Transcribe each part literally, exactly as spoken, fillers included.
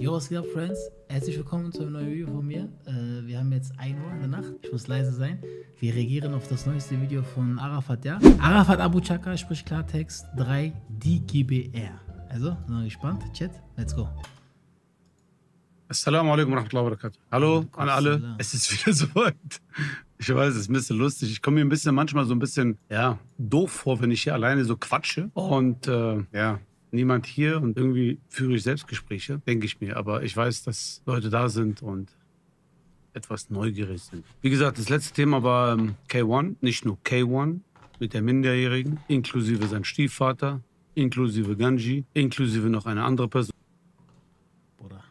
Yo, was geht ab, Friends? Herzlich willkommen zu einem neuen Video von mir. Äh, wir haben jetzt ein Uhr in der Nacht. Ich muss leise sein. Wir reagieren auf das neueste Video von Arafat, ja? Arafat Abu Chaka spricht Klartext drei, die G B R. Also, sind wir gespannt. Chat, let's go. Assalamu alaikum warahmatullahi wabarakatuh. Hallo an alle. Es ist wieder soweit. Ich weiß, es ist ein bisschen lustig. Ich komme mir ein bisschen manchmal so ein bisschen ja, doof vor, wenn ich hier alleine so quatsche. Und äh, ja, niemand hier und irgendwie führe ich Selbstgespräche, denke ich mir. Aber ich weiß, dass Leute da sind und etwas neugierig sind. Wie gesagt, das letzte Thema war ähm, K eins, nicht nur K eins mit der Minderjährigen, inklusive sein Stiefvater, inklusive Ganji, inklusive noch eine andere Person. Bruder.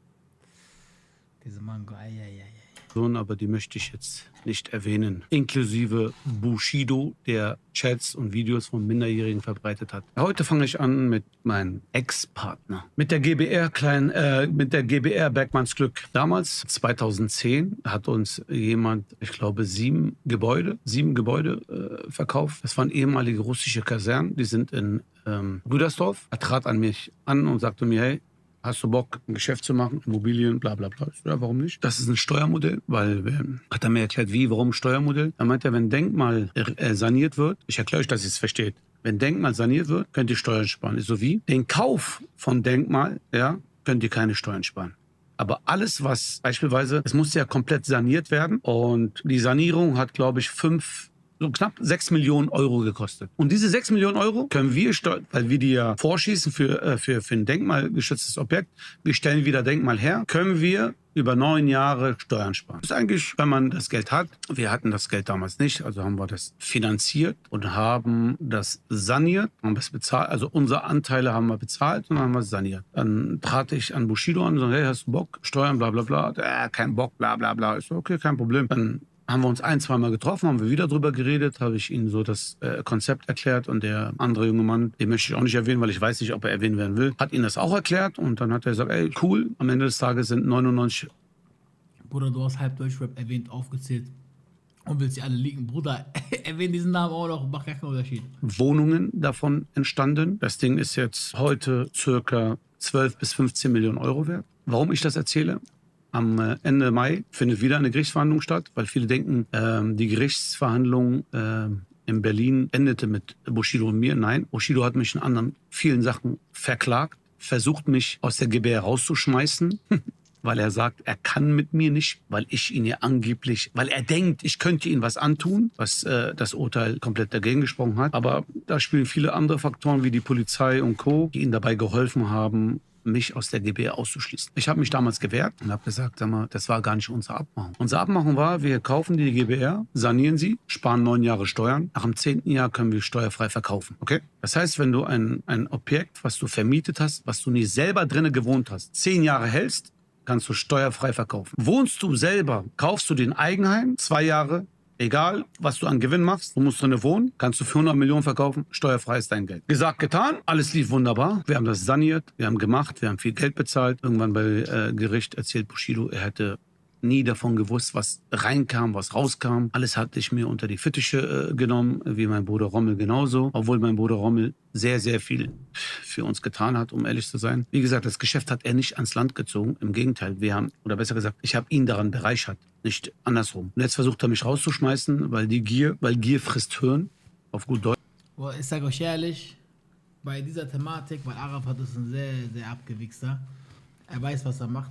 Diese Mango, ei, ei, ei. Aber die möchte ich jetzt nicht erwähnen. Inklusive Bushido, der Chats und Videos von Minderjährigen verbreitet hat. Heute fange ich an mit meinem Ex-Partner. Mit der G B R klein, äh, mit der G B R Bergmanns Glück. Damals, zweitausendzehn, hat uns jemand, ich glaube, sieben Gebäude, sieben Gebäude äh, verkauft. Das waren ehemalige russische Kasernen. Die sind in ähm, Gütersdorf. Er trat an mich an und sagte mir, hey, hast du Bock, ein Geschäft zu machen, Immobilien, bla bla bla. Ja, warum nicht? Das ist ein Steuermodell, weil, äh, hat er mir erklärt, wie, warum Steuermodell? Er meinte, wenn Denkmal äh, saniert wird, ich erkläre euch, dass ihr es versteht, wenn Denkmal saniert wird, könnt ihr Steuern sparen. Ist so wie, den Kauf von Denkmal, ja, könnt ihr keine Steuern sparen. Aber alles, was beispielsweise, es muss ja komplett saniert werden und die Sanierung hat, glaube ich, fünf so knapp sechs Millionen Euro gekostet. Und diese sechs Millionen Euro können wir, weil wir die ja vorschießen für, äh, für, für ein denkmalgeschütztes Objekt, wir stellen wieder Denkmal her, können wir über neun Jahre Steuern sparen. Das ist eigentlich, wenn man das Geld hat, wir hatten das Geld damals nicht, also haben wir das finanziert und haben das saniert, haben das bezahlt, also unsere Anteile haben wir bezahlt und haben wir es saniert. Dann trat ich an Bushido an und sagte, hey, hast du Bock? Steuern, bla bla bla. Äh, kein Bock, bla bla bla. Ich so, okay, kein Problem. Dann haben wir uns ein, zweimal getroffen, haben wir wieder drüber geredet, habe ich ihnen so das äh, Konzept erklärt und der andere junge Mann, den möchte ich auch nicht erwähnen, weil ich weiß nicht, ob er erwähnt werden will, hat ihnen das auch erklärt und dann hat er gesagt, ey, cool, am Ende des Tages sind neunundneunzig... Bruder, du hast halb Deutschrap erwähnt, aufgezählt und willst sie alle liegen. Bruder, erwähnt diesen Namen auch noch, macht gar keinen Unterschied. Wohnungen davon entstanden. Das Ding ist jetzt heute circa zwölf bis fünfzehn Millionen Euro wert. Warum ich das erzähle? Am Ende Mai findet wieder eine Gerichtsverhandlung statt, weil viele denken, ähm, die Gerichtsverhandlung ähm, in Berlin endete mit Bushido und mir. Nein, Bushido hat mich in anderen vielen Sachen verklagt, versucht mich aus der G B R rauszuschmeißen, weil er sagt, er kann mit mir nicht, weil ich ihn ja angeblich, weil er denkt, ich könnte ihm was antun, was äh, das Urteil komplett dagegen gesprochen hat. Aber da spielen viele andere Faktoren wie die Polizei und Co., die ihm dabei geholfen haben, mich aus der G B R auszuschließen. Ich habe mich damals gewehrt und habe gesagt, sag mal, das war gar nicht unsere Abmachung. Unsere Abmachung war, wir kaufen die G B R, sanieren sie, sparen neun Jahre Steuern. Nach dem zehnten Jahr können wir steuerfrei verkaufen. Okay? Das heißt, wenn du ein, ein Objekt, was du vermietet hast, was du nicht selber drinnen gewohnt hast, zehn Jahre hältst, kannst du steuerfrei verkaufen. Wohnst du selber, kaufst du den Eigenheim, zwei Jahre, egal, was du an Gewinn machst, du musst drin wohnen, kannst du für hundert Millionen verkaufen, steuerfrei ist dein Geld. Gesagt, getan, alles lief wunderbar. Wir haben das saniert, wir haben gemacht, wir haben viel Geld bezahlt. Irgendwann bei äh, Gericht erzählt Bushido, er hätte nie davon gewusst, was reinkam, was rauskam. Alles hatte ich mir unter die Fittiche äh, genommen, wie mein Bruder Rommel genauso. Obwohl mein Bruder Rommel sehr, sehr viel für uns getan hat, um ehrlich zu sein. Wie gesagt, das Geschäft hat er nicht ans Land gezogen. Im Gegenteil, wir haben, oder besser gesagt, ich habe ihn daran bereichert, nicht andersrum. Und jetzt versucht er mich rauszuschmeißen, weil die Gier, weil Gier frisst Hirn, auf gut Deutsch. Boah, ich sage euch ehrlich, bei dieser Thematik, weil Arafat ist ein sehr, sehr abgewichster. Er weiß, was er macht.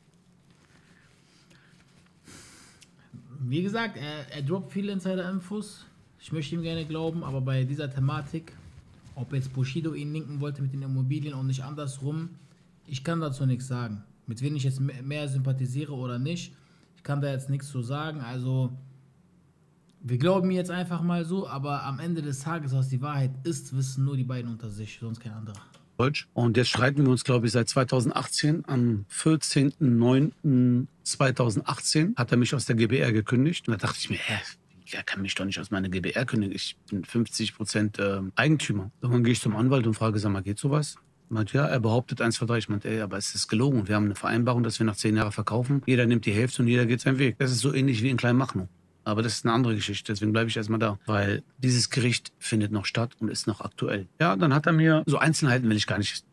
Wie gesagt, er, er droppt viele Insider-Infos. Ich möchte ihm gerne glauben, aber bei dieser Thematik, ob jetzt Bushido ihn linken wollte mit den Immobilien und nicht andersrum, ich kann dazu nichts sagen. Mit wem ich jetzt mehr sympathisiere oder nicht, ich kann da jetzt nichts zu sagen. Also, wir glauben jetzt einfach mal so, aber am Ende des Tages, was die Wahrheit ist, wissen nur die beiden unter sich, sonst kein anderer. Und jetzt streiten wir uns, glaube ich, seit zweitausendachtzehn. Am vierzehnten neunten zweitausendachtzehn hat er mich aus der G B R gekündigt. Und da dachte ich mir, hä, er kann mich doch nicht aus meiner G B R kündigen. Ich bin fünfzig Prozent äh, Eigentümer. Irgendwann gehe ich zum Anwalt und frage, sag mal, geht sowas? Er meint, ja, er behauptet eins, zwei, drei. Ich meinte, ey, aber es ist gelogen. Wir haben eine Vereinbarung, dass wir nach zehn Jahren verkaufen. Jeder nimmt die Hälfte und jeder geht seinen Weg. Das ist so ähnlich wie in Kleinmachnow. Aber das ist eine andere Geschichte, deswegen bleibe ich erstmal da. Weil dieses Gericht findet noch statt und ist noch aktuell. Ja, dann hat er mir, so Einzelheiten will ich gar nicht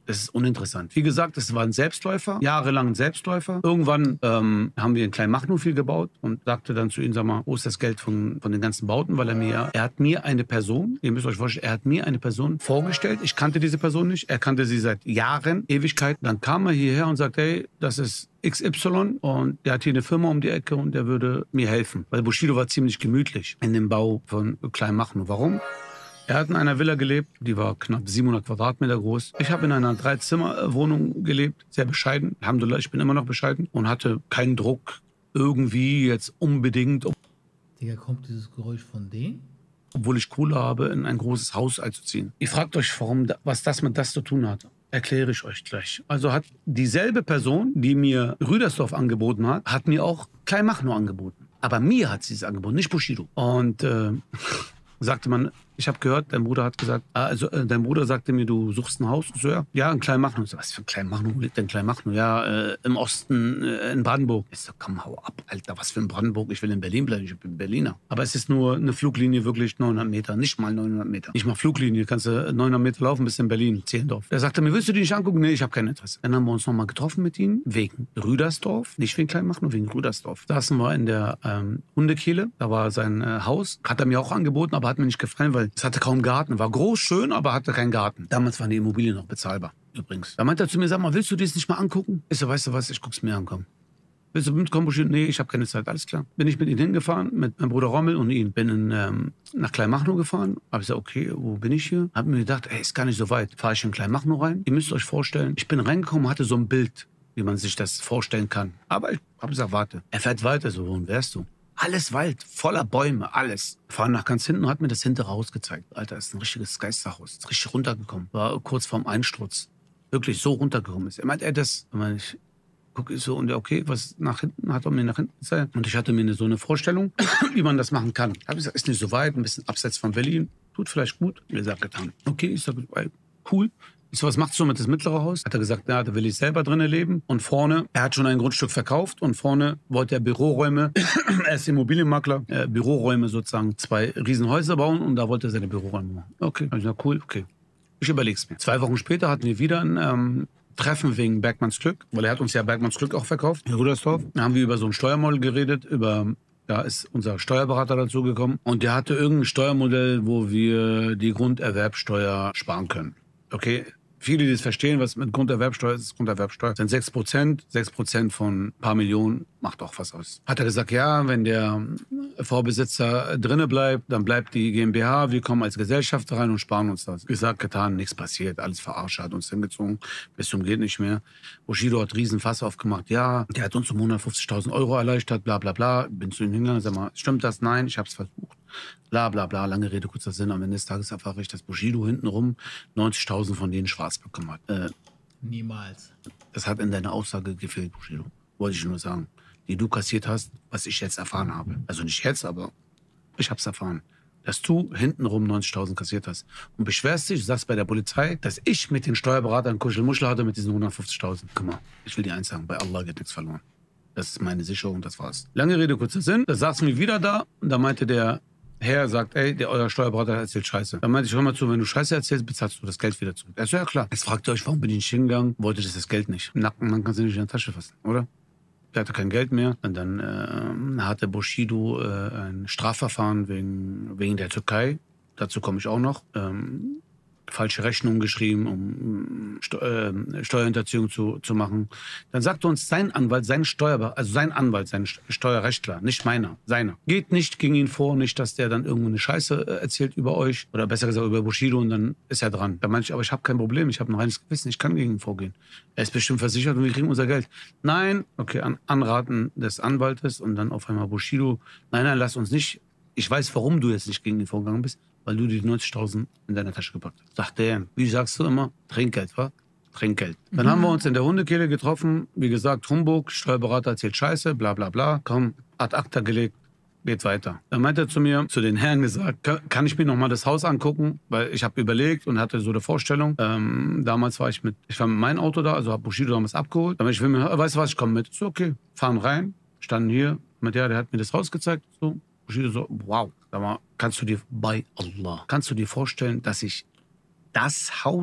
Das ist uninteressant. Wie gesagt, es war ein Selbstläufer, jahrelang ein Selbstläufer. Irgendwann ähm, haben wir in Kleinmachnow viel gebaut und sagte dann zu ihm, sag mal, wo ist das Geld von, von den ganzen Bauten? Weil er mir, er hat mir eine Person, ihr müsst euch vorstellen, er hat mir eine Person vorgestellt. Ich kannte diese Person nicht. Er kannte sie seit Jahren, Ewigkeiten. Dann kam er hierher und sagte, hey, das ist X Y und der hat hier eine Firma um die Ecke und der würde mir helfen. Weil Bushido war ziemlich gemütlich in dem Bau von Kleinmachnow. Warum? Er hat in einer Villa gelebt, die war knapp siebenhundert Quadratmeter groß. Ich habe in einer Dreizimmerwohnung gelebt, sehr bescheiden. Alhamdulillah, ich bin immer noch bescheiden und hatte keinen Druck irgendwie jetzt unbedingt, Digga, kommt dieses Geräusch von denen? obwohl ich Kohle habe, in ein großes Haus einzuziehen. Ihr fragt euch, warum, was das mit das zu tun hat. Erkläre ich euch gleich. Also hat dieselbe Person, die mir Rüdersdorf angeboten hat, hat mir auch Kleinmachnow angeboten. Aber mir hat sie es angeboten, nicht Bushido. Und äh, sagte man, ich habe gehört, dein Bruder hat gesagt, also äh, dein Bruder sagte mir, du suchst ein Haus. So, ja, ja, in Kleinmachnow. Ich so, was für ein Kleinmachnow? Wo liegt denn Kleinmachnow? Ja, äh, im Osten, äh, in Brandenburg. Ich so, komm, hau ab, Alter, was für ein Brandenburg? Ich will in Berlin bleiben, ich bin Berliner. Aber es ist nur eine Fluglinie, wirklich neunhundert Meter, nicht mal neunhundert Meter. Nicht mal Fluglinie, kannst du neunhundert Meter laufen bis in Berlin, Zehlendorf. Er sagte mir, willst du die nicht angucken? Nee, ich habe kein Interesse. Dann haben wir uns nochmal getroffen mit ihm, wegen Rüdersdorf, nicht wegen Kleinmachnow, wegen Rüdersdorf. Saßen wir in der ähm, Hundekehle, da war sein äh, Haus, hat er mir auch angeboten, aber hat mir nicht gefallen, weil es hatte kaum Garten. War groß, schön, aber hatte keinen Garten. Damals waren die Immobilien noch bezahlbar, übrigens. Da meinte er zu mir, sag mal, willst du das nicht mal angucken? Ich so, weißt du was, ich guck's mir an, komm. Willst du mitkommen? Nee, ich habe keine Zeit, alles klar. Bin ich mit ihm hingefahren, mit meinem Bruder Rommel und ihm. Bin in, ähm, nach Kleinmachnow gefahren. Hab ich gesagt, okay, wo bin ich hier? Hab mir gedacht, ey, ist gar nicht so weit. Fahre ich in Kleinmachnow rein. Ihr müsst euch vorstellen, ich bin reingekommen, hatte so ein Bild, wie man sich das vorstellen kann. Aber ich habe gesagt, warte. Er fährt weiter, so, wo wärst du? Alles Wald, voller Bäume, alles. Fahren nach ganz hinten und hat mir das hintere Haus gezeigt. Alter, ist ein richtiges Geisterhaus. Ist richtig runtergekommen. War kurz vorm Einsturz. Wirklich so runtergekommen ist. Er meint, er das. Ich gucke so und okay, was nach hinten, hat er mir nach hinten gezeigt. Und ich hatte mir eine, so eine Vorstellung, wie man das machen kann. Habe ich gesagt, ist nicht so weit, ein bisschen abseits von Berlin. Tut vielleicht gut. Mir sagt getan. Okay, ich sage, cool. Ich so, was machst du mit das mittlere Haus? Hat er gesagt, ja, da will ich selber drinnen leben. Und vorne, er hat schon ein Grundstück verkauft und vorne wollte er Büroräume, er ist Immobilienmakler, äh, Büroräume sozusagen, zwei Riesenhäuser bauen und da wollte er seine Büroräume machen. Okay, hab ich gesagt, cool, okay. Ich überleg's mir. Zwei Wochen später hatten wir wieder ein ähm, Treffen wegen Bergmanns Glück, weil er hat uns ja Bergmanns Glück auch verkauft, in Rüdersdorf. Da haben wir über so ein Steuermodell geredet, über... Da ist unser Steuerberater dazu gekommen und der hatte irgendein Steuermodell, wo wir die Grunderwerbsteuer sparen können. Okay, viele, die das verstehen, was mit Grunderwerbsteuer ist, Grunderwerbsteuer sind sechs Prozent. sechs Prozent von ein paar Millionen macht auch was aus. Hat er gesagt, ja, wenn der Vorbesitzer drinne bleibt, dann bleibt die GmbH, wir kommen als Gesellschaft rein und sparen uns das. Gesagt, getan, nichts passiert, alles verarscht, hat uns hingezogen, bis zum geht nicht mehr. Bushido hat riesen Fass aufgemacht, ja, der hat uns um hundertfünfzigtausend Euro erleichtert, bla bla bla. Bin zu ihm hingegangen, sag mal, stimmt das? Nein, ich hab's versucht. Bla bla bla, lange Rede, kurzer Sinn. Am Ende des Tages erfahre ich, dass Bushido hintenrum neunzigtausend von denen schwarz bekommen hat. Äh, Niemals. Das hat in deiner Aussage gefehlt, Bushido. Wollte ich nur sagen. Die du kassiert hast, was ich jetzt erfahren habe. Also nicht jetzt, aber ich hab's erfahren. Dass du hintenrum neunzigtausend kassiert hast. Und beschwerst dich, sagst bei der Polizei, dass ich mit den Steuerberatern Kuschelmuschel hatte mit diesen hundertfünfzigtausend. Guck mal, ich will dir eins sagen, bei Allah geht nichts verloren. Das ist meine Sicherung, das war's. Lange Rede, kurzer Sinn. Da saßen wir wieder da und da meinte der Herr, sagt, ey, der, euer Steuerberater erzählt Scheiße. Da meinte ich, hör mal zu, wenn du Scheiße erzählst, bezahlst du das Geld wieder zurück. Er so, ja klar. Jetzt fragt ihr euch, warum bin ich nicht hingegangen? Wollte das das Geld nicht. Im Nacken, man kann sie nicht in der Tasche fassen, oder? Der hatte kein Geld mehr. Und dann äh, hatte Bushido äh, ein Strafverfahren wegen, wegen der Türkei. Dazu komme ich auch noch. Ähm, falsche Rechnungen geschrieben, um Steu äh, Steuerhinterziehung zu, zu machen. Dann sagte uns sein Anwalt, sein Steuerberater, also sein Anwalt, sein Steuerrechtler, nicht meiner, seiner. Geht nicht gegen ihn vor, nicht, dass der dann irgendwo eine Scheiße äh, erzählt über euch oder besser gesagt über Bushido und dann ist er dran. Da meinte ich, aber ich habe kein Problem, ich habe ein reines Gewissen, ich kann gegen ihn vorgehen. Er ist bestimmt versichert und wir kriegen unser Geld. Nein, okay, an Anraten des Anwaltes und dann auf einmal Bushido, nein, nein, lass uns nicht, ich weiß, warum du jetzt nicht gegen ihn vorgegangen bist, weil du die neunzigtausend in deiner Tasche gepackt hast. Sagt er, wie sagst du immer? Trinkgeld, wa? Trinkgeld. Dann mhm. haben wir uns in der Hundekehle getroffen. Wie gesagt, Humbug, Steuerberater erzählt Scheiße, bla bla bla. Komm, ad acta gelegt, geht weiter. Dann meinte er zu mir, zu den Herren gesagt, kann ich mir noch mal das Haus angucken? Weil ich habe überlegt und hatte so eine Vorstellung. Ähm, damals war ich mit, ich war mit meinem Auto da, also habe Bushido damals abgeholt. Dann meinte ich, will mir, weißt du was, ich komme mit. So, okay, fahren rein, standen hier. Mit der, der hat mir das Haus gezeigt. So, Bushido so, wow. Sag mal, kannst du dir, bei Allah, kannst du dir vorstellen, dass ich das Haus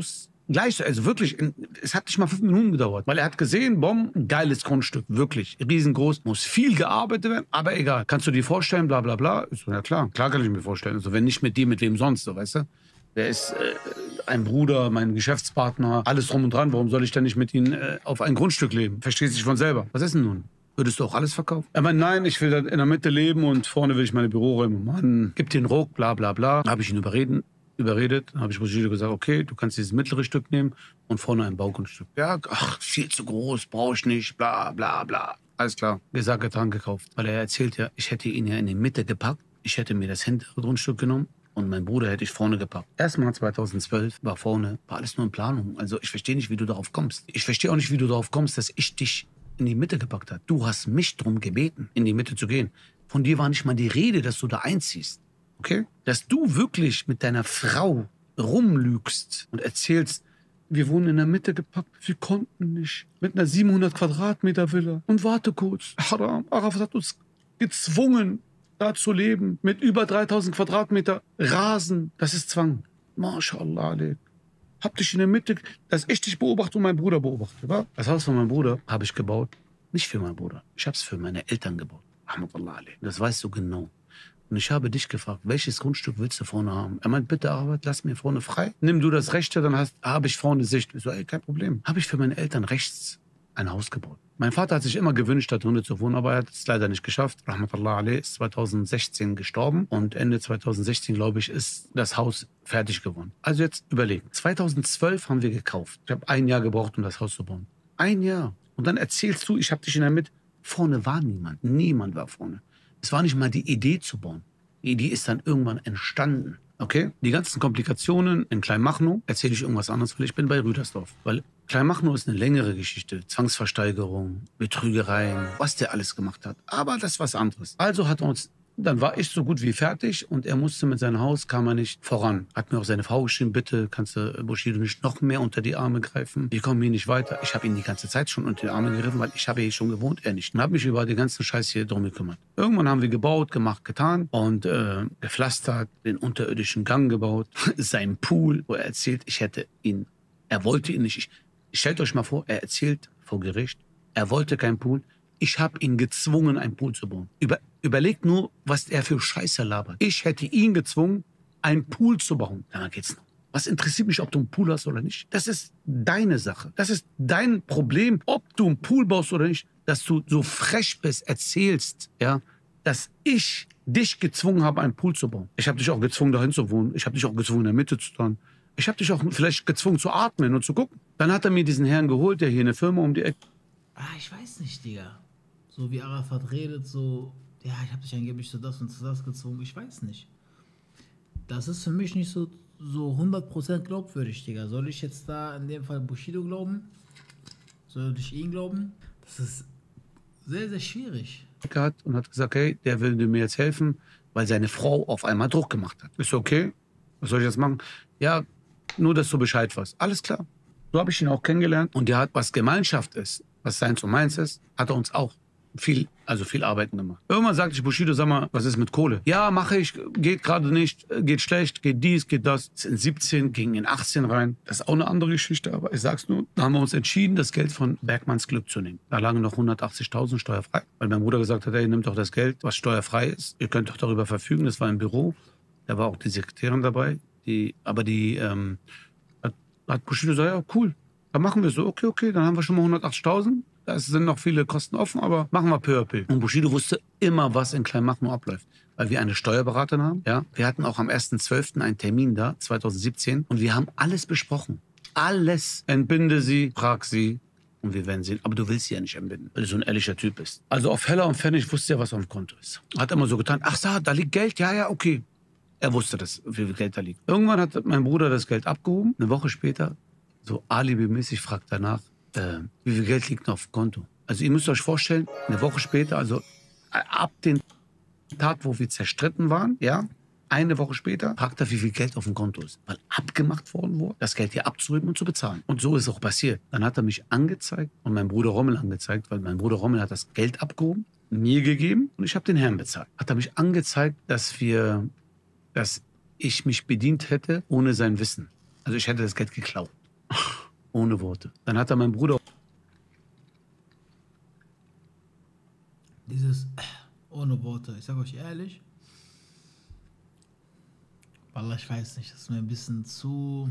Gleich, also wirklich, es hat nicht mal fünf Minuten gedauert. Weil er hat gesehen, Bom, geiles Grundstück, wirklich, riesengroß, muss viel gearbeitet werden, aber egal. Kannst du dir vorstellen, bla bla bla? Ich so, ja klar, klar kann ich mir vorstellen. Also wenn nicht mit dir, mit wem sonst, so, weißt du? Der ist äh, ein Bruder, mein Geschäftspartner, alles drum und dran. Warum soll ich denn nicht mit ihm äh, auf ein Grundstück leben? Verstehst dich von selber. Was ist denn nun? Würdest du auch alles verkaufen? Er meint, nein, ich will da in der Mitte leben und vorne will ich meine Büroräume. Mann, gib den Ruck, bla bla bla. Da habe ich ihn überreden. überredet, dann habe ich Bushido gesagt, okay, du kannst dieses mittlere Stück nehmen und vorne ein Baugrundstück. Ja, ach, viel zu groß, brauche ich nicht, bla bla bla. Alles klar. Gesagt, getan, gekauft. Weil er erzählt ja, ich hätte ihn ja in die Mitte gepackt, ich hätte mir das hintere Grundstück genommen und meinen Bruder hätte ich vorne gepackt. Erstmal zweitausendzwölf war vorne, war alles nur in Planung. Also ich verstehe nicht, wie du darauf kommst. Ich verstehe auch nicht, wie du darauf kommst, dass ich dich in die Mitte gepackt habe. Du hast mich darum gebeten, in die Mitte zu gehen. Von dir war nicht mal die Rede, dass du da einziehst. Okay? Dass du wirklich mit deiner Frau rumlügst und erzählst, wir wurden in der Mitte gepackt, wir konnten nicht. Mit einer siebenhundert Quadratmeter Villa. Und warte kurz, Haram, Arafat hat uns gezwungen, da zu leben. Mit über dreitausend Quadratmeter Rasen. Das ist Zwang. MashaAllah, Ali. Hab dich in der Mitte, dass ich dich beobachte und meinen Bruder beobachte. Wa? Das Haus von meinem Bruder habe ich gebaut. Nicht für meinen Bruder. Ich habe es für meine Eltern gebaut. Ahmadallah, Ali. Das weißt du genau. Und ich habe dich gefragt, welches Grundstück willst du vorne haben? Er meint, bitte, Arbeit, lass mir vorne frei. Nimm du das Rechte, dann hast, habe ich vorne Sicht. Ich so, ey, kein Problem. Habe ich für meine Eltern rechts ein Haus gebaut. Mein Vater hat sich immer gewünscht, da drinnen zu wohnen, aber er hat es leider nicht geschafft. Rahmatullah alayh ist zweitausendsechzehn gestorben und Ende zweitausendsechzehn, glaube ich, ist das Haus fertig geworden. Also jetzt überlegen. zweitausendzwölf haben wir gekauft. Ich habe ein Jahr gebraucht, um das Haus zu bauen. Ein Jahr. Und dann erzählst du, ich habe dich in der Mitte. Vorne war niemand. Niemand war vorne. Es war nicht mal die Idee zu bauen. Die Idee ist dann irgendwann entstanden. Okay? Die ganzen Komplikationen in Kleinmachnow erzähle ich irgendwas anderes, weil ich bin bei Rüdersdorf. Weil Kleinmachnow ist eine längere Geschichte. Zwangsversteigerung, Betrügereien, was der alles gemacht hat. Aber das ist was anderes. Also hat er uns... Dann war ich so gut wie fertig und er musste mit seinem Haus, kam er nicht voran. Hat mir auch seine Frau geschrieben, bitte kannst du Bushido nicht noch mehr unter die Arme greifen. Wir kommen hier nicht weiter. Ich habe ihn die ganze Zeit schon unter die Arme gegriffen, weil ich habe hier schon gewohnt, er nicht. Und habe mich über den ganzen Scheiß hier drum gekümmert. Irgendwann haben wir gebaut, gemacht, getan und äh, gepflastert, den unterirdischen Gang gebaut, seinen Pool, wo er erzählt, ich hätte ihn, er wollte ihn nicht. Ich, stellt euch mal vor, er erzählt vor Gericht, er wollte keinen Pool. Ich habe ihn gezwungen, einen Pool zu bauen. Über, überlegt nur, was er für Scheiße labert. Ich hätte ihn gezwungen, einen Pool zu bauen. Dann geht's noch. Was interessiert mich, ob du einen Pool hast oder nicht? Das ist deine Sache. Das ist dein Problem, ob du einen Pool baust oder nicht. Dass du so frech bist, erzählst, ja, dass ich dich gezwungen habe, einen Pool zu bauen. Ich habe dich auch gezwungen, dahin zu wohnen. Ich habe dich auch gezwungen, in der Mitte zu stehen. Ich habe dich auch vielleicht gezwungen, zu atmen und zu gucken. Dann hat er mir diesen Herrn geholt, der hier eine Firma um die Ecke... Ah, ich weiß nicht, Digga. So wie Arafat redet, so, ja, ich habe dich angeblich zu das und zu das gezwungen, ich weiß nicht. Das ist für mich nicht so, so hundert Prozent glaubwürdig, Digga. Soll ich jetzt da in dem Fall Bushido glauben? Soll ich ihn glauben? Das ist sehr, sehr schwierig. Hat und hat gesagt, hey, der will mir jetzt helfen, weil seine Frau auf einmal Druck gemacht hat. Ist okay? Was soll ich jetzt machen? Ja, nur, dass du Bescheid weißt. Alles klar. So habe ich ihn auch kennengelernt. Und der hat, was Gemeinschaft ist, was seins und meins ist, hat er uns auch viel, also viel Arbeiten gemacht. Irgendwann sagte ich, Bushido, sag mal, was ist mit Kohle? Ja, mache ich, geht gerade nicht, geht schlecht, geht dies, geht das. Ist in siebzehn, ging in achtzehn rein. Das ist auch eine andere Geschichte, aber ich sag's nur, da haben wir uns entschieden, das Geld von Bergmanns Glück zu nehmen. Da lagen noch hundertachtzigtausend steuerfrei, weil mein Bruder gesagt hat, ey, nimmt doch das Geld, was steuerfrei ist. Ihr könnt doch darüber verfügen, das war im Büro. Da war auch die Sekretärin dabei, die, aber die, ähm, hat, hat Bushido gesagt, ja, cool, dann machen wir so, okay, okay, dann haben wir schon mal hundertachtzigtausend. Da sind noch viele Kosten offen, aber machen wir peu à peu. Und Bushido wusste immer, was in Kleinmachnow abläuft. Weil wir eine Steuerberaterin haben. Ja? Wir hatten auch am ersten zwölften einen Termin da, zweitausendsiebzehn. Und wir haben alles besprochen. Alles. Entbinde sie, frag sie. Und wir werden sehen. Aber du willst sie ja nicht entbinden, weil du so ein ehrlicher Typ bist. Also auf Heller und Pfennig wusste er, was auf dem Konto ist. Hat immer so getan, ach so, da liegt Geld, ja, ja, okay. Er wusste das, wie viel Geld da liegt. Irgendwann hat mein Bruder das Geld abgehoben. Eine Woche später, so alibimäßig, fragt danach, Äh, wie viel Geld liegt noch auf dem Konto? Also ihr müsst euch vorstellen, eine Woche später, also ab dem Tag, wo wir zerstritten waren, ja, eine Woche später, fragt er, wie viel Geld auf dem Konto ist. Weil abgemacht worden wurde, das Geld hier abzuheben und zu bezahlen. Und so ist es auch passiert. Dann hat er mich angezeigt und mein Bruder Rommel angezeigt, weil mein Bruder Rommel hat das Geld abgehoben, mir gegeben und ich habe den Herrn bezahlt. Hat er mich angezeigt, dass wir, dass ich mich bedient hätte ohne sein Wissen. Also ich hätte das Geld geklaut. Ohne Worte. Dann hat er meinen Bruder... Dieses ohne Worte, ich sag euch ehrlich, Wallah, ich weiß nicht, das ist mir ein bisschen zu...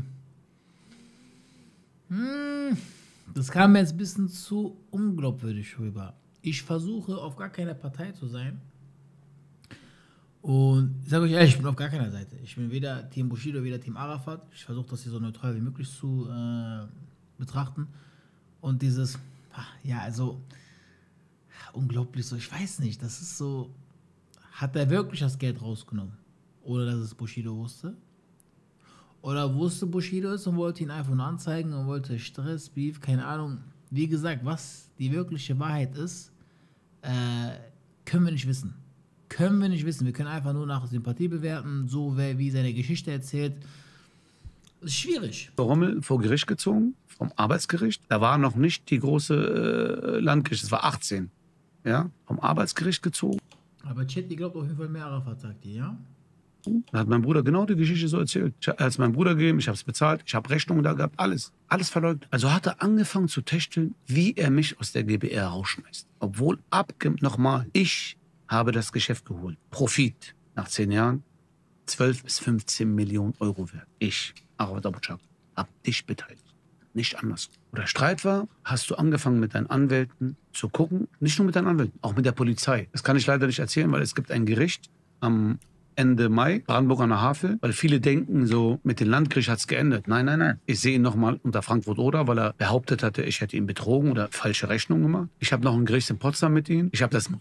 Hm, das kam mir jetzt ein bisschen zu unglaubwürdig rüber. Ich versuche auf gar keiner Partei zu sein. Und ich sage euch ehrlich, ich bin auf gar keiner Seite. Ich bin weder Team Bushido, weder Team Arafat. Ich versuche das hier so neutral wie möglich zu äh, betrachten. Und dieses, ja, also, unglaublich so, ich weiß nicht, das ist so, hat er wirklich das Geld rausgenommen? Oder dass es Bushido wusste? Oder wusste Bushido es und wollte ihn einfach nur anzeigen und wollte Stress, Beef, keine Ahnung. Wie gesagt, was die wirkliche Wahrheit ist, äh, können wir nicht wissen. Können wir nicht wissen. Wir können einfach nur nach Sympathie bewerten, so wer wie seine Geschichte erzählt. Das ist schwierig. Rommel vor Gericht gezogen, vom Arbeitsgericht. Da war noch nicht die große äh, Landgericht, es war achtzehn. Ja, vom Arbeitsgericht gezogen. Aber Chetty glaubt auf jeden Fall mehr Arafat, sagt die, ja? Da hat mein Bruder genau die Geschichte so erzählt. Er hat es meinem Bruder gegeben, ich habe es bezahlt, ich habe Rechnungen da gehabt, alles. Alles verleugnet. Also hat er angefangen zu techteln, wie er mich aus der G b R rausschmeißt. Obwohl, abge nochmal, ich habe das Geschäft geholt. Profit nach zehn Jahren, zwölf bis fünfzehn Millionen Euro wert. Ich, Arafat Abu Chaka, hab dich beteiligt. Nicht anders. Wo der Streit war, hast du angefangen mit deinen Anwälten zu gucken. Nicht nur mit deinen Anwälten, auch mit der Polizei. Das kann ich leider nicht erzählen, weil es gibt ein Gericht am Ende Mai, Brandenburg an der Havel, weil viele denken so, mit dem Landgericht hat es geendet. Nein, nein, nein. Ich sehe ihn nochmal unter Frankfurt-Oder, weil er behauptet hatte, ich hätte ihn betrogen oder falsche Rechnungen gemacht. Ich habe noch ein Gericht in Potsdam mit ihm. Ich habe das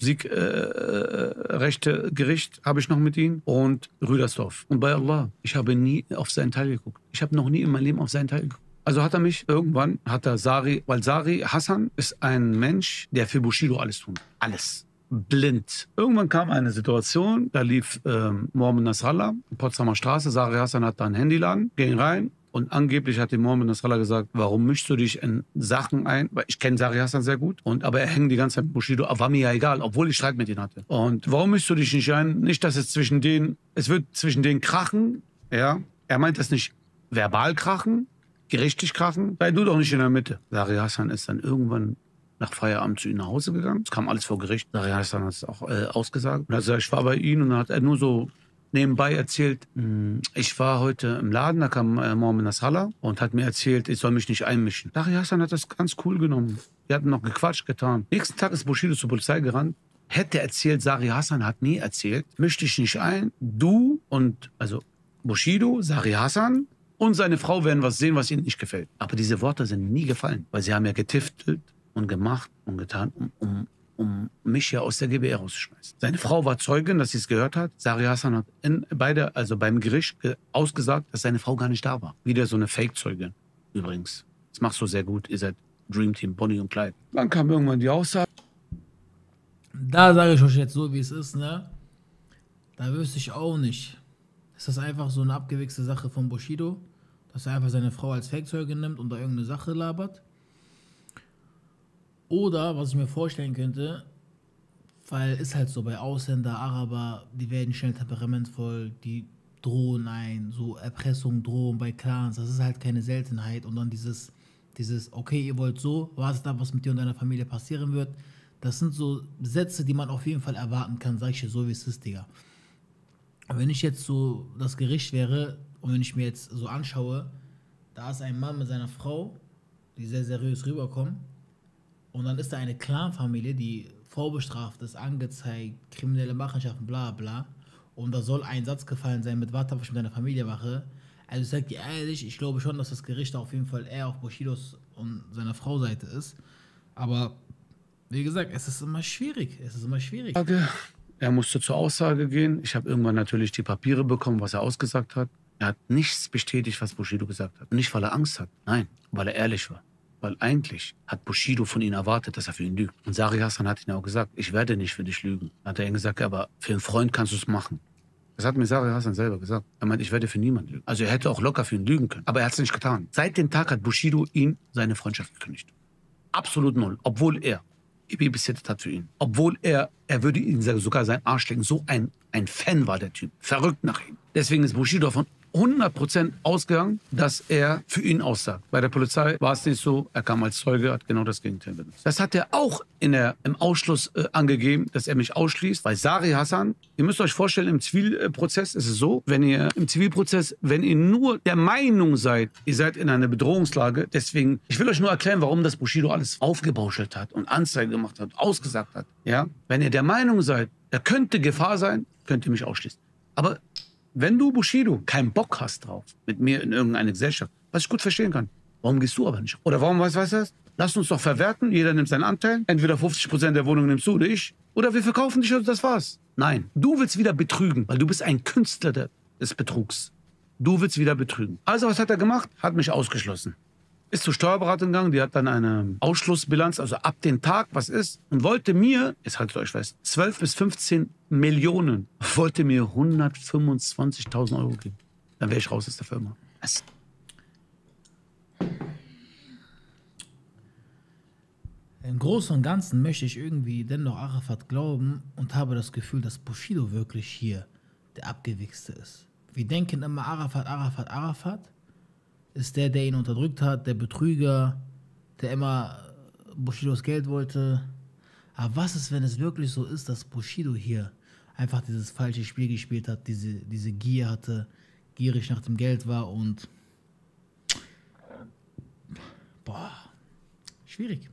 Musikrechte-Gericht habe ich noch mit ihm und Rüdersdorf. Und bei Allah, ich habe nie auf seinen Teil geguckt. Ich habe noch nie in meinem Leben auf seinen Teil geguckt. Also hat er mich irgendwann, hat er Sari, weil Sari Hassan ist ein Mensch, der für Bushido alles tut. Alles. Blind. Irgendwann kam eine Situation, da lief ähm, Mohammed Nasrallah, Potsdamer Straße. Sari Hassan hat da einen Handyladen, ging rein und angeblich hat dem Mohammed Nasrallah gesagt, warum mischst du dich in Sachen ein? Weil ich kenne Sari Hassan sehr gut, und, aber er hängt die ganze Zeit mit Bushido, war mir ja egal, obwohl ich Streit mit ihm hatte. Und warum mischst du dich nicht ein? Nicht, dass es zwischen denen, es wird zwischen denen krachen, ja. Er meint das nicht verbal krachen, gerichtlich krachen, sei du doch nicht in der Mitte. Sari Hassan ist dann irgendwann nach Feierabend zu ihm nach Hause gegangen. Es kam alles vor Gericht. Sari Hassan hat es auch äh, ausgesagt. Und also ich war bei ihm und dann hat er nur so nebenbei erzählt, ich war heute im Laden, da kam äh, Mohammed Nasrallah und hat mir erzählt, ich soll mich nicht einmischen. Sari Hassan hat das ganz cool genommen. Wir hatten noch gequatscht getan. Nächsten Tag ist Bushido zur Polizei gerannt. Hätte erzählt, Sari Hassan hat nie erzählt, misch dich nicht ein. Du und, also Bushido, Sari Hassan und seine Frau werden was sehen, was ihnen nicht gefällt. Aber diese Worte sind nie gefallen, weil sie haben ja getiftelt und gemacht und getan, um, um, um mich ja aus der G b R rauszuschmeißen. Seine Frau war Zeugin, dass sie es gehört hat. Sari Hassan hat in, beide, also beim Gericht ausgesagt, dass seine Frau gar nicht da war. Wieder so eine Fake-Zeugin übrigens. Das machst du sehr gut, ihr seid Dream Team, Bonnie und Clyde. Dann kam irgendwann die Aussage. Da sage ich euch jetzt so, wie es ist, ne? Da wüsste ich auch nicht. Ist das einfach so eine abgewichste Sache von Bushido, dass er einfach seine Frau als Fake-Zeugin nimmt und da irgendeine Sache labert? Oder, was ich mir vorstellen könnte, weil ist halt so bei Ausländer, Araber, die werden schnell temperamentvoll, die drohen ein, so Erpressung, Drohung bei Clans, das ist halt keine Seltenheit. Und dann dieses, dieses, okay, ihr wollt so, wartet ab, was mit dir und deiner Familie passieren wird. Das sind so Sätze, die man auf jeden Fall erwarten kann, sag ich dir so, wie es ist, Digga. Und wenn ich jetzt so das Gericht wäre und wenn ich mir jetzt so anschaue, da ist ein Mann mit seiner Frau, die sehr seriös rüberkommen, und dann ist da eine Clan-Familie, die vorbestraft ist, angezeigt, kriminelle Machenschaften, bla bla. Und da soll ein Satz gefallen sein mit warte, was ich mit deiner Familie mache. Also ich sag dir ehrlich, ich glaube schon, dass das Gericht auf jeden Fall eher auf Bushidos und seiner Frau Seite ist. Aber wie gesagt, es ist immer schwierig. Es ist immer schwierig. Er musste zur Aussage gehen. Ich habe irgendwann natürlich die Papiere bekommen, was er ausgesagt hat. Er hat nichts bestätigt, was Bushido gesagt hat. Und nicht, weil er Angst hat. Nein, weil er ehrlich war. Weil eigentlich hat Bushido von ihm erwartet, dass er für ihn lügt. Und Sari Hassan hat ihn auch gesagt, ich werde nicht für dich lügen. Dann hat er ihm gesagt, aber für einen Freund kannst du es machen. Das hat mir Sari Hassan selber gesagt. Er meint, ich werde für niemanden lügen. Also er hätte auch locker für ihn lügen können. Aber er hat es nicht getan. Seit dem Tag hat Bushido ihm seine Freundschaft gekündigt. Absolut null. Obwohl er babysittet hat für ihn. Obwohl er, er würde ihn sogar seinen Arsch lecken. So ein, ein Fan war der Typ. Verrückt nach ihm. Deswegen ist Bushido davon hundert Prozent ausgegangen, dass er für ihn aussagt. Bei der Polizei war es nicht so. Er kam als Zeuge, hat genau das Gegenteil benutzt. Das hat er auch in der, im Ausschluss äh, angegeben, dass er mich ausschließt. Weil Sari Hassan, ihr müsst euch vorstellen, im Zivilprozess ist es so, wenn ihr im Zivilprozess, wenn ihr nur der Meinung seid, ihr seid in einer Bedrohungslage, deswegen, ich will euch nur erklären, warum das Bushido alles aufgebauschelt hat und Anzeige gemacht hat, ausgesagt hat. Ja? Wenn ihr der Meinung seid, er könnte Gefahr sein, könnt ihr mich ausschließen. Aber wenn du, Bushido, keinen Bock hast drauf, mit mir in irgendeine Gesellschaft, was ich gut verstehen kann, warum gehst du aber nicht? Oder warum, was weißt du das? Lass uns doch verwerten, jeder nimmt seinen Anteil, entweder fünfzig Prozent der Wohnung nimmst du oder ich, oder wir verkaufen dich und das war's. Nein, du willst wieder betrügen, weil du bist ein Künstler des Betrugs. Du willst wieder betrügen. Also was hat er gemacht? Hat mich ausgeschlossen. Ist zur Steuerberatung gegangen, die hat dann eine Ausschlussbilanz, also ab dem Tag, was ist, und wollte mir, jetzt haltet euch fest, zwölf bis fünfzehn Millionen, wollte mir hundertfünfundzwanzigtausend Euro geben. Dann wäre ich raus aus der Firma. Was? Im Großen und Ganzen möchte ich irgendwie dennoch Arafat glauben und habe das Gefühl, dass Bushido wirklich hier der Abgewichste ist. Wir denken immer Arafat, Arafat, Arafat ist der, der ihn unterdrückt hat, der Betrüger, der immer Bushidos Geld wollte. Aber was ist, wenn es wirklich so ist, dass Bushido hier einfach dieses falsche Spiel gespielt hat, diese, diese Gier hatte, gierig nach dem Geld war und boah, schwierig.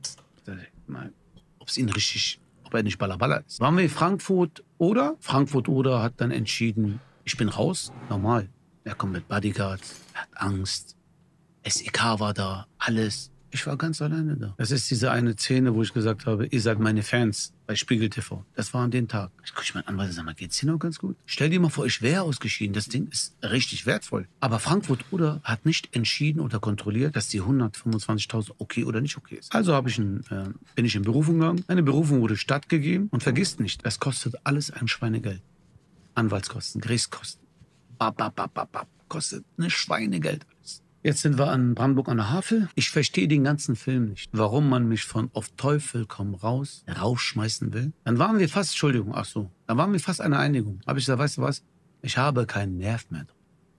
Ob es ihn richtig, ob er nicht Ballaballa ist. Waren wir in Frankfurt oder? Frankfurt oder hat dann entschieden, ich bin raus, normal. Er kommt mit Bodyguards, er hat Angst. S E K war da, alles. Ich war ganz alleine da. Das ist diese eine Szene, wo ich gesagt habe, ihr seid meine Fans bei Spiegel T V. Das war an dem Tag. Ich gucke meinen Anwalt und sage mal, geht's dir noch ganz gut? Stell dir mal vor, ich wäre ausgeschieden. Das Ding ist richtig wertvoll. Aber Frankfurt oder hat nicht entschieden oder kontrolliert, dass die hundertfünfundzwanzigtausend okay oder nicht okay ist. Also habe ich ein, äh, bin ich in Berufung gegangen. Eine Berufung wurde stattgegeben. Und vergisst nicht, es kostet alles ein Schweinegeld. Anwaltskosten, Gerichtskosten. Bap, bap, bap, bap, bap. Kostet eine Schweinegeld alles. Jetzt sind wir an Brandenburg an der Havel. Ich verstehe den ganzen Film nicht. Warum man mich von auf Teufel komm raus rausschmeißen will. Dann waren wir fast, Entschuldigung, ach so, dann waren wir fast einer Einigung. Habe ich gesagt, weißt du was? Ich habe keinen Nerv mehr.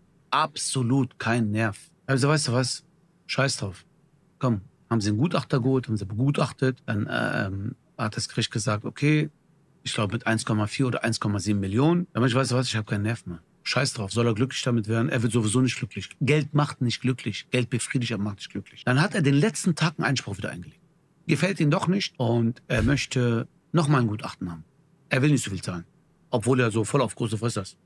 Absolut keinen Nerv. Also weißt du was? Scheiß drauf. Komm, haben sie einen Gutachter geholt, haben sie begutachtet. Dann ähm, hat das Gericht gesagt, okay, ich glaube mit eins Komma vier oder eins Komma sieben Millionen. Dann ich, weißt du was? Ich habe keinen Nerv mehr. Scheiß drauf, soll er glücklich damit werden? Er wird sowieso nicht glücklich. Geld macht nicht glücklich. Geld befriedigt, aber macht nicht glücklich. Dann hat er den letzten Tag einen Einspruch wieder eingelegt. Gefällt ihm doch nicht und er möchte nochmal ein Gutachten haben. Er will nicht so viel zahlen. Obwohl er so voll auf große Fresse ist.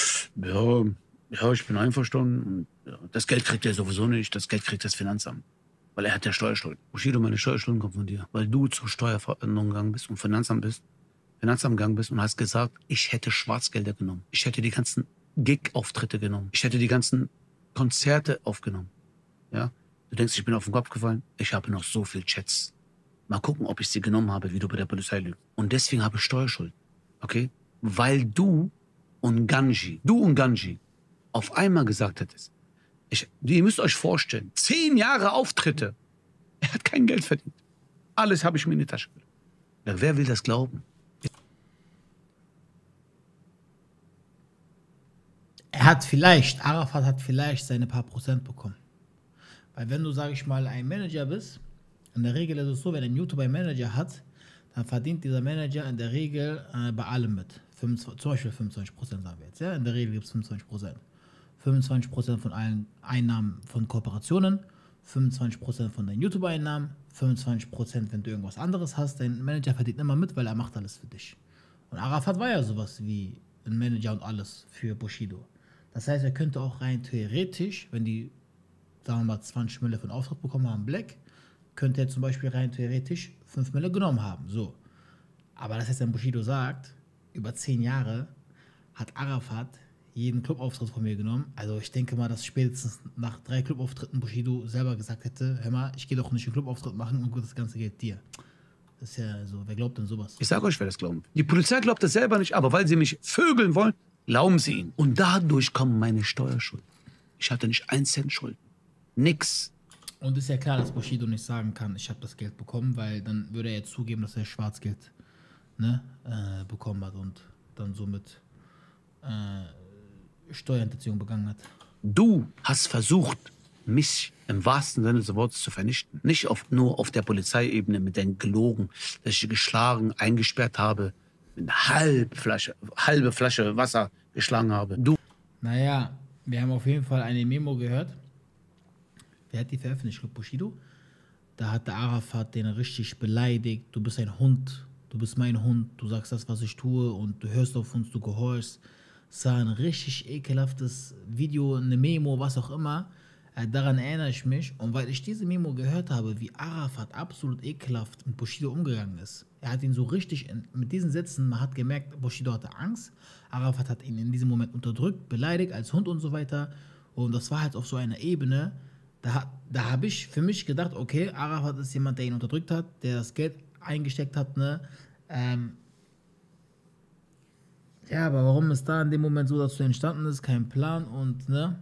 Ja, ja, ich bin einverstanden. Ja, das Geld kriegt er sowieso nicht. Das Geld kriegt das Finanzamt. Weil er hat ja Steuerschulden. Bushido, meine Steuerschulden kommen von dir. Weil du zur Steuerverordnung gegangen bist und Finanzamt bist. Finanzamt gegangen bist und hast gesagt, ich hätte Schwarzgelder genommen. Ich hätte die ganzen Gig-Auftritte genommen. Ich hätte die ganzen Konzerte aufgenommen. Ja? Du denkst, ich bin auf den Kopf gefallen? Ich habe noch so viel Chats. Mal gucken, ob ich sie genommen habe, wie du bei der Polizei lügst. Und deswegen habe ich Steuerschulden. Okay? Weil du und Ganji, du und Ganji auf einmal gesagt hättest, ich, ihr müsst euch vorstellen, zehn Jahre Auftritte. Er hat kein Geld verdient. Alles habe ich mir in die Tasche gelegt. Ja, wer will das glauben? Er hat vielleicht, Arafat hat vielleicht seine paar Prozent bekommen. Weil wenn du, sag ich mal, ein Manager bist, in der Regel ist es so, wenn ein YouTuber einen Manager hat, dann verdient dieser Manager in der Regel äh, bei allem mit. fünfundzwanzig, zum Beispiel fünfundzwanzig Prozent sagen wir jetzt. Ja? In der Regel gibt es fünfundzwanzig Prozent. fünfundzwanzig Prozent von allen Einnahmen von Kooperationen, fünfundzwanzig Prozent von deinen YouTuber-Einnahmen, fünfundzwanzig Prozent, wenn du irgendwas anderes hast. Dein Manager verdient immer mit, weil er macht alles für dich. Und Arafat war ja sowas wie ein Manager und alles für Bushido. Das heißt, er könnte auch rein theoretisch, wenn die, sagen wir mal, zwanzig Mille von Auftritt bekommen haben, Black, könnte er zum Beispiel rein theoretisch fünf Mille genommen haben. So. Aber das heißt, wenn Bushido sagt, über zehn Jahre hat Arafat jeden Clubauftritt von mir genommen. Also ich denke mal, dass spätestens nach drei Clubauftritten Bushido selber gesagt hätte, hör mal, ich gehe doch nicht einen Clubauftritt machen und gut, das ganze Geld dir. Das ist ja so, wer glaubt denn sowas? Ich sage euch, wer das glauben. Die Polizei glaubt das selber nicht, aber weil sie mich vögeln wollen, glauben sie ihn. Und dadurch kommen meine Steuerschulden. Ich hatte nicht einen Cent Schulden. Nix. Und ist ja klar, dass Bushido nicht sagen kann, ich habe das Geld bekommen, weil dann würde er jetzt zugeben, dass er Schwarzgeld ne, äh, bekommen hat und dann somit äh, Steuerhinterziehung begangen hat. Du hast versucht, mich im wahrsten Sinne des Wortes zu vernichten. Nicht auf, nur auf der Polizeiebene mit den Gelogen, dass ich geschlagen, eingesperrt habe, mit einer halbe Flasche, halbe Flasche Wasser geschlagen habe. Du. Naja, wir haben auf jeden Fall eine Memo gehört. Wer hat die veröffentlicht? Ich glaube, Bushido. Da hat der Arafat den richtig beleidigt. Du bist ein Hund. Du bist mein Hund. Du sagst das, was ich tue und du hörst auf uns, du gehorchst. Es war ein richtig ekelhaftes Video, eine Memo, was auch immer. Äh, daran erinnere ich mich. Und weil ich diese Memo gehört habe, wie Arafat absolut ekelhaft mit Bushido umgegangen ist. Er hat ihn so richtig, in, mit diesen Sätzen, man hat gemerkt, Bushido hatte Angst. Arafat hat ihn in diesem Moment unterdrückt, beleidigt als Hund und so weiter. Und das war halt auf so einer Ebene, da, da habe ich für mich gedacht, okay, Arafat ist jemand, der ihn unterdrückt hat, der das Geld eingesteckt hat, ne? Ähm, ja, aber warum es da in dem Moment so dazu entstanden ist, kein Plan und, ne?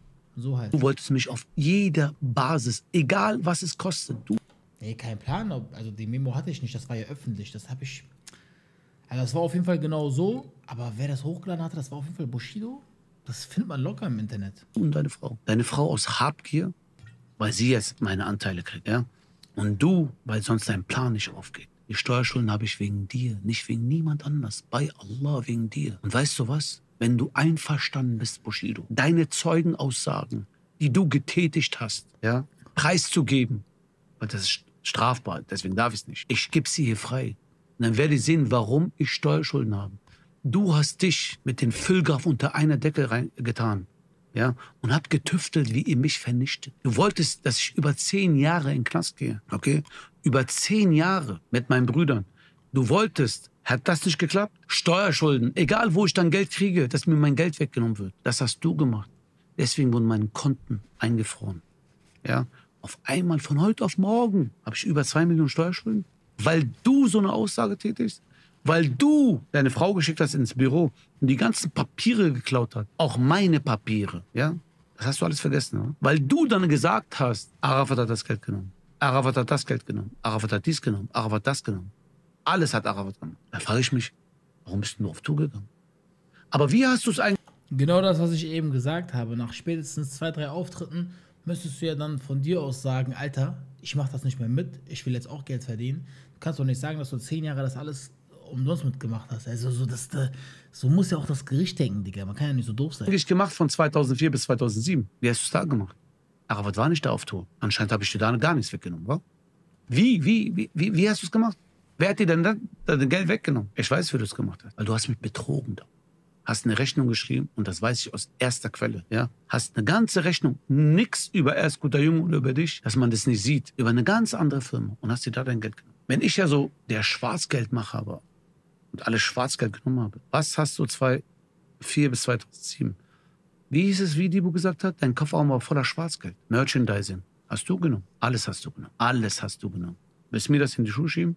So halt. Du wolltest mich auf jeder Basis, egal was es kostet, du. Nee, kein Plan. ob- Also die Memo hatte ich nicht, das war ja öffentlich. Das habe ich. Also das war auf jeden Fall genau so. Aber wer das hochgeladen hatte, das war auf jeden Fall Bushido. Das findet man locker im Internet. Du und deine Frau. Deine Frau aus Habgier, weil sie jetzt meine Anteile kriegt, ja? Und du, weil sonst dein Plan nicht aufgeht. Die Steuerschulden habe ich wegen dir, nicht wegen niemand anders. Bei Allah wegen dir. Und weißt du was? Wenn du einverstanden bist, Bushido, deine Zeugenaussagen, die du getätigt hast, ja, preiszugeben, weil das ist strafbar, deswegen darf ich es nicht. Ich gebe sie hier frei. Und dann werde ich sehen, warum ich Steuerschulden habe. Du hast dich mit den Füllgraf unter einer Decke reingetan, ja, und habt getüftelt, wie ihr mich vernichtet. Du wolltest, dass ich über zehn Jahre in den Knast gehe, okay? Über zehn Jahre mit meinen Brüdern. Du wolltest, hat das nicht geklappt? Steuerschulden, egal wo ich dann Geld kriege, dass mir mein Geld weggenommen wird. Das hast du gemacht. Deswegen wurden meine Konten eingefroren. Ja? Auf einmal, von heute auf morgen, habe ich über zwei Millionen Steuerschulden. Weil du so eine Aussage tätigst. Weil du deine Frau geschickt hast ins Büro und die ganzen Papiere geklaut hat. Auch meine Papiere. Ja? Das hast du alles vergessen. Oder? Weil du dann gesagt hast, Arafat hat das Geld genommen. Arafat hat das Geld genommen. Arafat hat dies genommen. Arafat hat das genommen. Alles hat Arafat genommen. Da frage ich mich, warum bist du auf Tour gegangen? Aber wie hast du es eigentlich... Genau das, was ich eben gesagt habe. Nach spätestens zwei, drei Auftritten müsstest du ja dann von dir aus sagen, Alter, ich mache das nicht mehr mit. Ich will jetzt auch Geld verdienen. Du kannst doch nicht sagen, dass du zehn Jahre das alles umsonst mitgemacht hast. Also so, das, so muss ja auch das Gericht denken, Digga. Man kann ja nicht so doof sein. eigentlich gemacht von zweitausendvier bis zweitausendsieben? Wie hast du es da gemacht? Arafat war nicht da auf Tour. Anscheinend habe ich dir da gar nichts weggenommen, wa? Wie, wie, wie, wie, wie hast du es gemacht? Wer hat dir denn das, das Geld weggenommen? Ich weiß, wie du es gemacht hast. Weil du hast mich betrogen da. Hast eine Rechnung geschrieben, und das weiß ich aus erster Quelle, ja? Hast eine ganze Rechnung, nix über Erst guter Junge oder über dich, dass man das nicht sieht, über eine ganz andere Firma, und hast dir da dein Geld genommen. Wenn ich ja so der Schwarzgeldmacher war und alles Schwarzgeld genommen habe, was hast du zweitausendvier bis zweitausendsieben? Wie hieß es, wie Dibu gesagt hat? Dein Kofferraum war voller Schwarzgeld. Merchandising. Hast du genommen. Alles hast du genommen. Alles hast du genommen. Willst du mir das in die Schuhe schieben?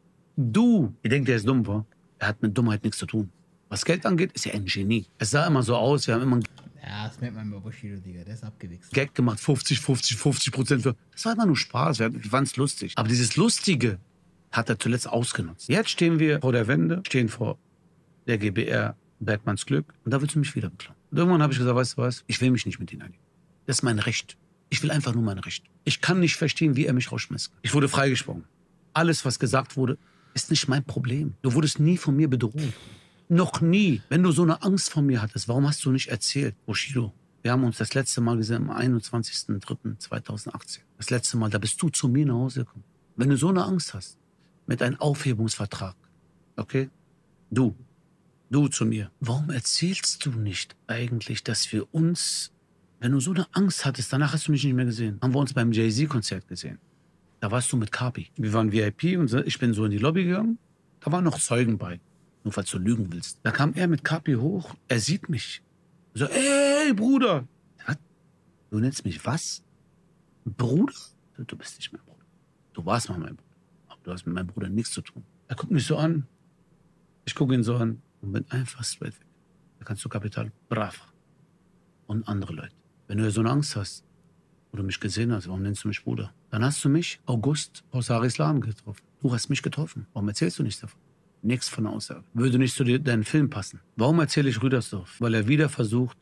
Du, ihr denkt, der ist dumm, wa? Er hat mit Dummheit nichts zu tun. Was Geld angeht, ist er ein Genie. Es sah immer so aus, wir haben immer einen Ja, das merkt man bei Bushido, Digga. Der ist abgewichst. Gag gemacht, fünfzig, fünfzig, fünfzig Prozent für. Das war immer nur Spaß, wir fanden es lustig. Aber dieses Lustige hat er zuletzt ausgenutzt. Jetzt stehen wir vor der Wende, stehen vor der G b R Bergmanns Glück, und da willst du mich wieder beklauen. Und irgendwann habe ich gesagt, weißt du was, ich will mich nicht mit ihnen einigen. Das ist mein Recht. Ich will einfach nur mein Recht. Ich kann nicht verstehen, wie er mich rausschmiss. Ich wurde freigesprochen. Alles, was gesagt wurde, ist nicht mein Problem. Du wurdest nie von mir bedroht. Noch nie. Wenn du so eine Angst vor mir hattest, warum hast du nicht erzählt? Bushido, wir haben uns das letzte Mal gesehen am einundzwanzigsten dritten zweitausendachtzehn. Das letzte Mal, da bist du zu mir nach Hause gekommen. Wenn du so eine Angst hast, mit einem Aufhebungsvertrag, okay? Du, du zu mir. Warum erzählst du nicht eigentlich, dass wir uns, wenn du so eine Angst hattest, danach hast du mich nicht mehr gesehen, haben wir uns beim Jay-Z-Konzert gesehen. Da warst du mit Kapi. Wir waren V I P und ich bin so in die Lobby gegangen. Da waren noch Zeugen bei. Nur falls du lügen willst. Da kam er mit Kapi hoch. Er sieht mich. So, ey, Bruder. Was? Du nennst mich was? Bruder? Du, du bist nicht mein Bruder. Du warst mal mein Bruder. Aber du hast mit meinem Bruder nichts zu tun. Er guckt mich so an. Ich gucke ihn so an und bin einfach straight weg. Da kannst du Kapital Brava und andere Leute. Wenn du ja so eine Angst hast, wo du mich gesehen hast, warum nennst du mich Bruder? Dann hast du mich August aus Dar es Salaam getroffen. Du hast mich getroffen. Warum erzählst du nichts davon? Nichts von der Aussage. Würde nicht zu dir, deinen Film passen. Warum erzähle ich Rüdersdorf? Weil er wieder versucht,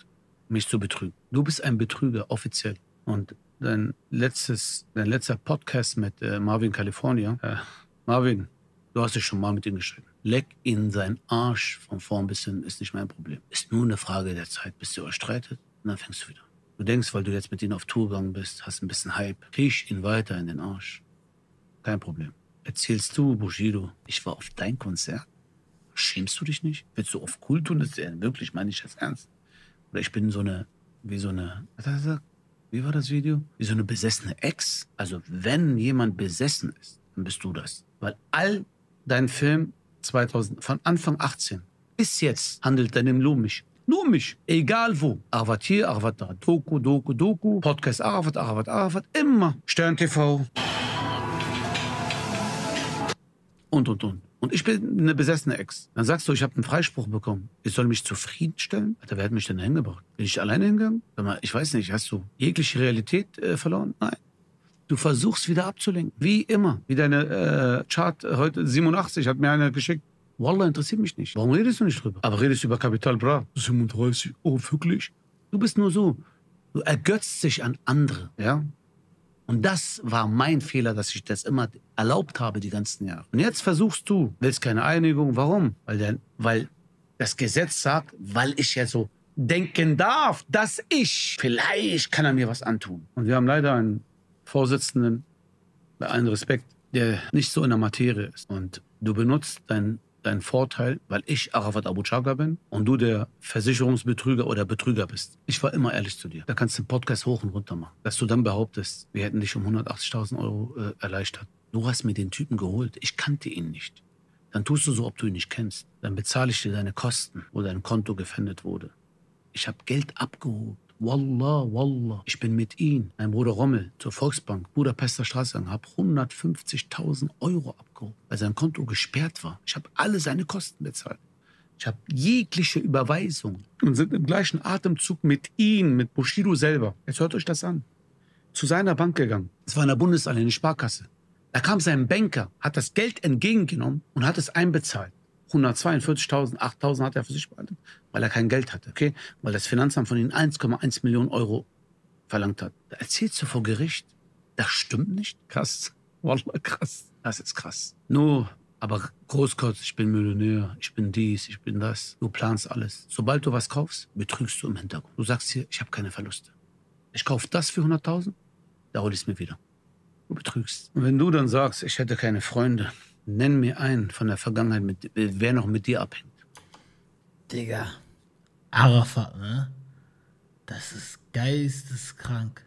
mich zu betrügen. Du bist ein Betrüger, offiziell. Und dein, letztes, dein letzter Podcast mit äh, Marvin California, äh, Marvin, du hast dich schon mal mit ihm geschrieben. Leck in seinen Arsch von vorn bis hin ist nicht mein Problem. Ist nur eine Frage der Zeit, bis ihr euch streitet und dann fängst du wieder. Du denkst, weil du jetzt mit ihm auf Tour gegangen bist, hast ein bisschen Hype, krieg ihn weiter in den Arsch. Kein Problem. Erzählst du, Bushido, ich war auf dein Konzert? Schämst du dich nicht? Willst du auf cool tun? Das ist ja wirklich, meine ich das ernst. Oder ich bin so eine, wie so eine, was hat er gesagt? Wie war das Video? Wie so eine besessene Ex. Also wenn jemand besessen ist, dann bist du das. Weil all dein Film zweitausend, von Anfang achtzehn bis jetzt handelt dein nur um mich. Nur um mich. Egal wo. Arafat hier, Arafat da. Doku, Doku, Doku. Podcast Arafat, Arafat, Arafat. Immer. Stern T V. Und, und, und. Und ich bin eine besessene Ex. Dann sagst du, ich habe einen Freispruch bekommen. Ich soll mich zufriedenstellen? Alter, wer hat mich denn hingebracht? Bin ich alleine hingegangen? Sag mal, ich weiß nicht, hast du jegliche Realität äh, verloren? Nein. Du versuchst wieder abzulenken. Wie immer. Wie deine äh, Chart heute siebenundachtzig hat mir einer geschickt. Wallah, interessiert mich nicht. Warum redest du nicht drüber? Aber redest du über Kapital Bra? siebenunddreißig. Oh, wirklich? Du bist nur so. Du ergötzt dich an andere, ja? Und das war mein Fehler, dass ich das immer erlaubt habe die ganzen Jahre. Und jetzt versuchst du, willst keine Einigung. Warum? Weil, der, weil das Gesetz sagt, weil ich ja so denken darf, dass ich, vielleicht kann er mir was antun. Und wir haben leider einen Vorsitzenden, bei allem Respekt, der nicht so in der Materie ist. Und du benutzt deinen dein Vorteil, weil ich Arafat Abu Chaka bin und du der Versicherungsbetrüger oder Betrüger bist. Ich war immer ehrlich zu dir. Da kannst du den Podcast hoch und runter machen. Dass du dann behauptest, wir hätten dich um hundertachtzigtausend Euro äh, erleichtert. Du hast mir den Typen geholt. Ich kannte ihn nicht. Dann tust du so, ob du ihn nicht kennst. Dann bezahle ich dir deine Kosten, wo dein Konto gefändet wurde. Ich habe Geld abgehoben. Wallah, Wallah. Ich bin mit ihm, mein Bruder Rommel, zur Volksbank, Budapester Straße gegangen, habe hundertfünfzigtausend Euro abgehoben, weil sein Konto gesperrt war. Ich habe alle seine Kosten bezahlt. Ich habe jegliche Überweisung und sind im gleichen Atemzug mit ihm, mit Bushido selber, jetzt hört euch das an, zu seiner Bank gegangen. Es war in der Bundesallee, eine Sparkasse. Da kam sein Banker, hat das Geld entgegengenommen und hat es einbezahlt. hundertzweiundvierzigtausend, achttausend hat er für sich behalten, weil er kein Geld hatte, okay? Weil das Finanzamt von ihm eins Komma eins Millionen Euro verlangt hat. Da erzählst du vor Gericht, das stimmt nicht? Krass. Wallah, krass. Das ist krass. Nur, aber Großkotz, ich bin Millionär, ich bin dies, ich bin das. Du planst alles. Sobald du was kaufst, betrügst du im Hintergrund. Du sagst hier, ich habe keine Verluste. Ich kaufe das für hunderttausend, da hol ich es mir wieder. Du betrügst. Und wenn du dann sagst, ich hätte keine Freunde, nenn mir einen von der Vergangenheit, mit, wer noch mit dir abhängt. Digga, Arafat, ne? Das ist geisteskrank.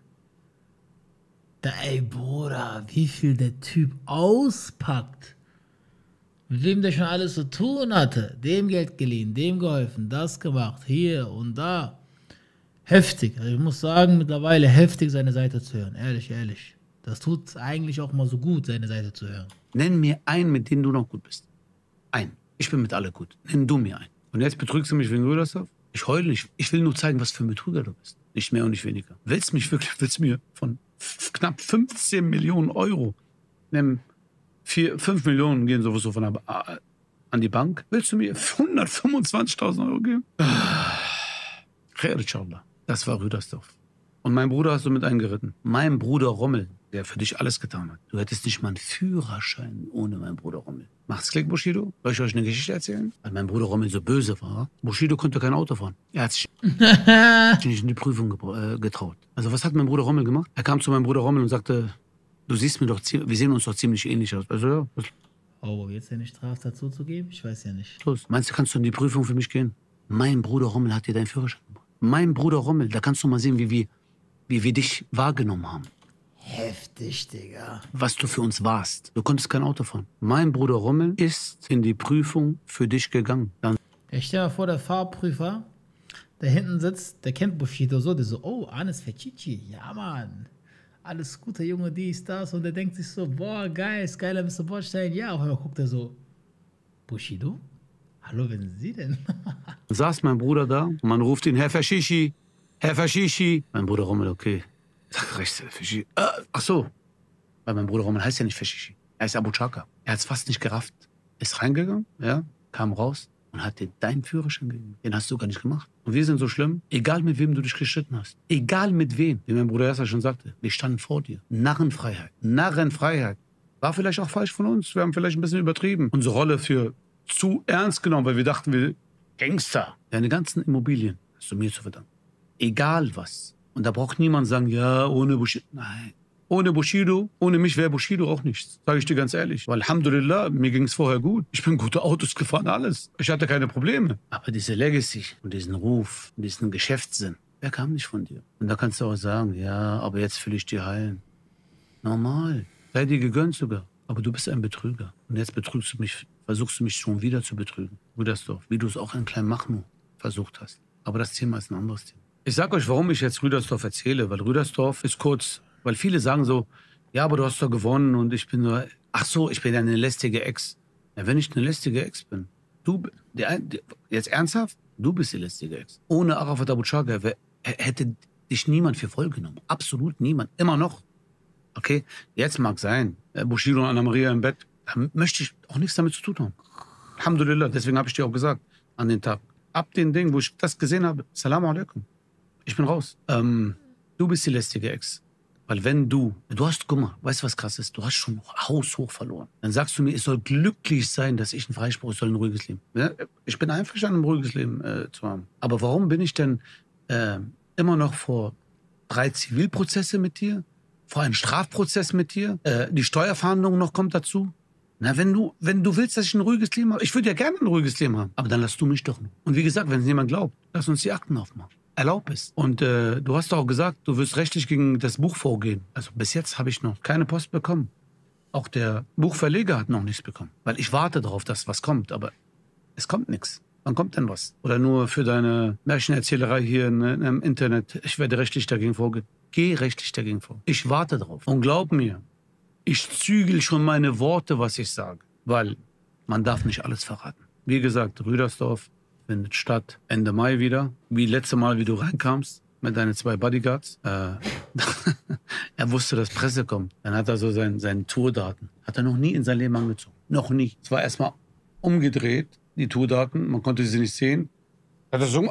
Da, ey, Bruder, wie viel der Typ auspackt. Mit wem der schon alles zu tun hatte. Dem Geld geliehen, dem geholfen, das gemacht, hier und da. Heftig. Also ich muss sagen, mittlerweile heftig seine Seite zu hören. Ehrlich, ehrlich. Das tut eigentlich auch mal so gut, seine Seite zu hören. Nenn mir einen, mit dem du noch gut bist. Einen. Ich bin mit alle gut. Nenn du mir einen. Und jetzt betrügst du mich wegen Rüdersdorf? Ich heule nicht. Ich will nur zeigen, was für ein Betrüger du bist. Nicht mehr und nicht weniger. Willst mich wirklich, willst mir von knapp fünfzehn Millionen Euro, nehmen vier, fünf Millionen gehen sowieso von der, äh, an die Bank. Willst du mir hundertfünfundzwanzigtausend Euro geben? Khair, inshallah. Das war Rüdersdorf. Und mein Bruder hast du mit eingeritten. Mein Bruder Rommel, der für dich alles getan hat. Du hättest nicht mal einen Führerschein ohne meinen Bruder Rommel. Macht's Klick, Bushido? Soll ich euch eine Geschichte erzählen? Weil mein Bruder Rommel so böse war. Bushido konnte kein Auto fahren. Er hat sich nicht in die Prüfung getraut. Also was hat mein Bruder Rommel gemacht? Er kam zu meinem Bruder Rommel und sagte, du siehst mir doch, wir sehen uns doch ziemlich ähnlich aus. Also ja. Was? Oh, jetzt eine Straftat zuzugeben? Ich weiß ja nicht. Los. Meinst du, kannst du in die Prüfung für mich gehen? Mein Bruder Rommel hat dir deinen Führerschein gemacht. Mein Bruder Rommel, da kannst du mal sehen, wie wir, wie wir dich wahrgenommen haben. Heftig, Digga. Was du für uns warst. Du konntest kein Auto fahren. Mein Bruder Rommel ist in die Prüfung für dich gegangen. Dann ich stell mir vor, der Fahrprüfer, der hinten sitzt, der kennt Bushido so, der so, oh, Anis Fecici, ja, Mann. Alles Gute, Junge, dies, das. Und der denkt sich so, boah, geil, ist geiler Mister Bordstein. Ja, und dann guckt er so, Bushido? Hallo, wer sind Sie denn? saß mein Bruder da und man ruft ihn, Herr Fashishi, Herr Fashishi. Mein Bruder Rommel, okay. Sag rechts, Fashishi. Äh, ach so. Weil mein Bruder Rommel heißt ja nicht Fashishi. Er heißt Abu Chaka. Er hat es fast nicht gerafft. Ist reingegangen, ja, kam raus. und hat dir deinen Führerschein gegeben. Den hast du gar nicht gemacht. Und wir sind so schlimm, egal mit wem du dich gestritten hast. Egal mit wem. Wie mein Bruder Yasser schon sagte, wir standen vor dir. Narrenfreiheit. Narrenfreiheit. War vielleicht auch falsch von uns. Wir haben vielleicht ein bisschen übertrieben. Unsere Rolle für zu ernst genommen, weil wir dachten, wir Gangster. Deine ganzen Immobilien hast du mir zu verdanken. Egal was. Und da braucht niemand sagen, ja, ohne Bushido. Nein. Ohne Bushido, ohne mich wäre Bushido auch nichts. Sage ich dir ganz ehrlich. Weil Alhamdulillah, mir ging es vorher gut. Ich bin gute Autos gefahren, alles. Ich hatte keine Probleme. Aber diese Legacy und diesen Ruf und diesen Geschäftssinn, der kam nicht von dir. Und da kannst du auch sagen, ja, aber jetzt will ich dir heilen. Normal. Sei dir gegönnt sogar. Aber du bist ein Betrüger. Und jetzt betrügst du mich, versuchst du mich schon wieder zu betrügen. Rüdersdorf, wie du es auch in Kleinmachnow versucht hast. Aber das Thema ist ein anderes Thema. Ich sag euch, warum ich jetzt Rüdersdorf erzähle. Weil Rüdersdorf ist kurz... Weil viele sagen so, ja, aber du hast doch gewonnen und ich bin nur, ach so, ich bin ja eine lästige Ex. Ja, wenn ich eine lästige Ex bin, du, der, der, jetzt ernsthaft, du bist die lästige Ex. Ohne Arafat Abu Chaga hätte dich niemand für voll genommen. Absolut niemand. Immer noch. Okay, jetzt mag sein, Bushido und Anna-Maria im Bett, da möchte ich auch nichts damit zu tun haben. Alhamdulillah, deswegen habe ich dir auch gesagt, an den Tag. Ab den Ding, wo ich das gesehen habe, Salam alaikum. Ich bin raus. Ähm, du bist die lästige Ex. Weil wenn du, du hast, guck mal, weißt du, was krass ist? Du hast schon haushoch verloren. Dann sagst du mir, es soll glücklich sein, dass ich einen Freispruch, ich soll ein ruhiges Leben. Ja, ich bin einverstanden, ein ruhiges Leben äh, zu haben. Aber warum bin ich denn äh, immer noch vor drei Zivilprozesse mit dir? Vor einem Strafprozess mit dir? Äh, die Steuerverhandlung noch kommt dazu? Na, wenn du, wenn du willst, dass ich ein ruhiges Leben habe, ich würde ja gerne ein ruhiges Leben haben. Aber dann lass du mich doch noch. Und wie gesagt, wenn es jemand glaubt, lass uns die Akten aufmachen. Erlaub es. Und äh, du hast doch auch gesagt, du wirst rechtlich gegen das Buch vorgehen. Also bis jetzt habe ich noch keine Post bekommen. Auch der Buchverleger hat noch nichts bekommen. Weil ich warte darauf, dass was kommt. Aber es kommt nichts. Wann kommt denn was? Oder nur für deine Märchenerzählerei hier in, in, im Internet. Ich werde rechtlich dagegen vorgehen. Geh rechtlich dagegen vor. Ich warte drauf. Und glaub mir, ich zügel schon meine Worte, was ich sage. Weil man darf nicht alles verraten. Wie gesagt, Rüdersdorf findet statt Ende Mai wieder. Wie letzte Mal, wie du reinkamst mit deinen zwei Bodyguards. Äh, er wusste, dass Presse kommt. Dann hat er so sein, seine Tourdaten. Hat er noch nie in seinem Leben angezogen. Noch nie. Es war erstmal umgedreht, die Tourdaten. Man konnte sie nicht sehen. Hat er so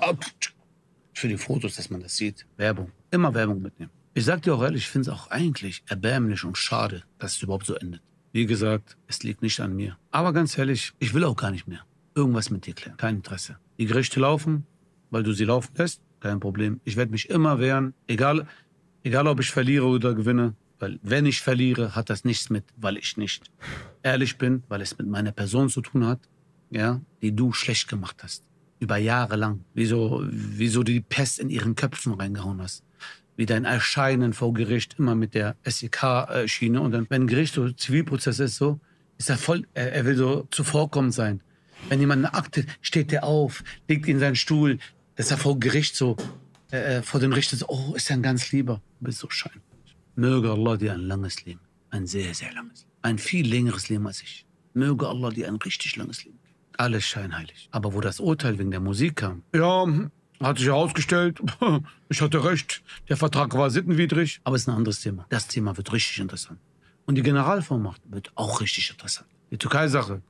für die Fotos, dass man das sieht. Werbung. Immer Werbung mitnehmen. Ich sag dir auch ehrlich, ich finde es auch eigentlich erbärmlich und schade, dass es überhaupt so endet. Wie gesagt, es liegt nicht an mir. Aber ganz ehrlich, ich will auch gar nicht mehr irgendwas mit dir klären. Kein Interesse. Die Gerichte laufen, weil du sie laufen lässt. Kein Problem. Ich werde mich immer wehren. Egal, egal, ob ich verliere oder gewinne. Weil wenn ich verliere, hat das nichts mit, weil ich nicht ehrlich bin, weil es mit meiner Person zu tun hat, ja, die du schlecht gemacht hast. Über Jahre lang. Wieso, wieso du die Pest in ihren Köpfen reingehauen hast. Wie dein Erscheinen vor Gericht immer mit der S E K-Schiene. Und dann, wenn ein Gericht so Zivilprozess ist, so, ist er voll, er, er will so zuvorkommend sein. Wenn jemand eine Akte, steht der auf, legt ihn in seinen Stuhl, dass er vor Gericht so, äh, vor dem Richter so, oh, ist er ein ganz Lieber. Du bist so scheinbar. Möge Allah dir ein langes Leben, ein sehr, sehr langes Leben, ein viel längeres Leben als ich. Möge Allah dir ein richtig langes Leben geben. Alles scheinheilig. Aber wo das Urteil wegen der Musik kam, ja, hat sich herausgestellt, ich hatte recht, der Vertrag war sittenwidrig. Aber es ist ein anderes Thema. Das Thema wird richtig interessant. Und die Generalvollmacht wird auch richtig interessant. Die Türkei-Sache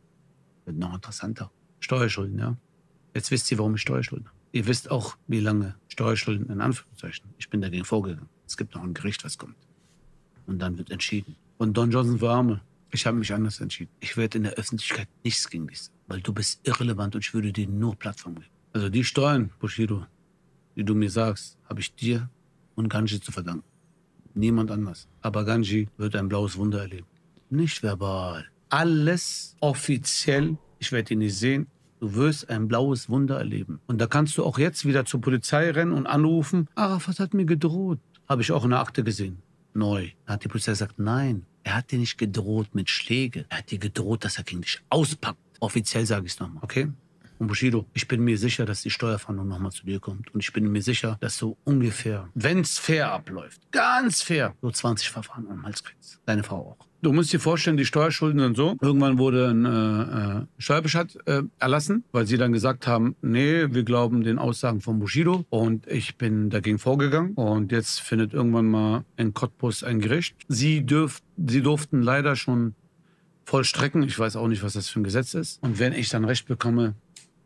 wird noch interessanter. Steuerschulden, ja. Jetzt wisst ihr, warum ich Steuerschulden habe. Ihr wisst auch, wie lange Steuerschulden in Anführungszeichen. Ich bin dagegen vorgegangen. Es gibt noch ein Gericht, was kommt. Und dann wird entschieden. Und Don Johnson für Arme. Ich habe mich anders entschieden. Ich werde in der Öffentlichkeit nichts gegen dich sagen. Weil du bist irrelevant und ich würde dir nur Plattform geben. Also die Steuern, Bushido, die du mir sagst, habe ich dir und Ganji zu verdanken. Niemand anders. Aber Ganji wird ein blaues Wunder erleben. Nicht verbal. Alles offiziell. Ich werde ihn nicht sehen. Du wirst ein blaues Wunder erleben. Und da kannst du auch jetzt wieder zur Polizei rennen und anrufen. Arafat hat mir gedroht. Habe ich auch in der Akte gesehen. Neu. Da hat die Polizei gesagt, nein, er hat dir nicht gedroht mit Schläge. Er hat dir gedroht, dass er gegen dich auspackt. Offiziell sage ich es nochmal, okay? Und Bushido, ich bin mir sicher, dass die Steuerfahndung nochmal zu dir kommt. Und ich bin mir sicher, dass so ungefähr, wenn es fair abläuft, ganz fair, so zwanzig Verfahren am Hals kriegst. Deine Frau auch. Du musst dir vorstellen, die Steuerschulden sind so. Irgendwann wurde ein äh, Steuerbescheid äh, erlassen, weil sie dann gesagt haben, nee, wir glauben den Aussagen von Bushido. Und ich bin dagegen vorgegangen. Und jetzt findet irgendwann mal in Cottbus ein Gericht. Sie, dürf, sie durften leider schon vollstrecken. Ich weiß auch nicht, was das für ein Gesetz ist. Und wenn ich dann Recht bekomme,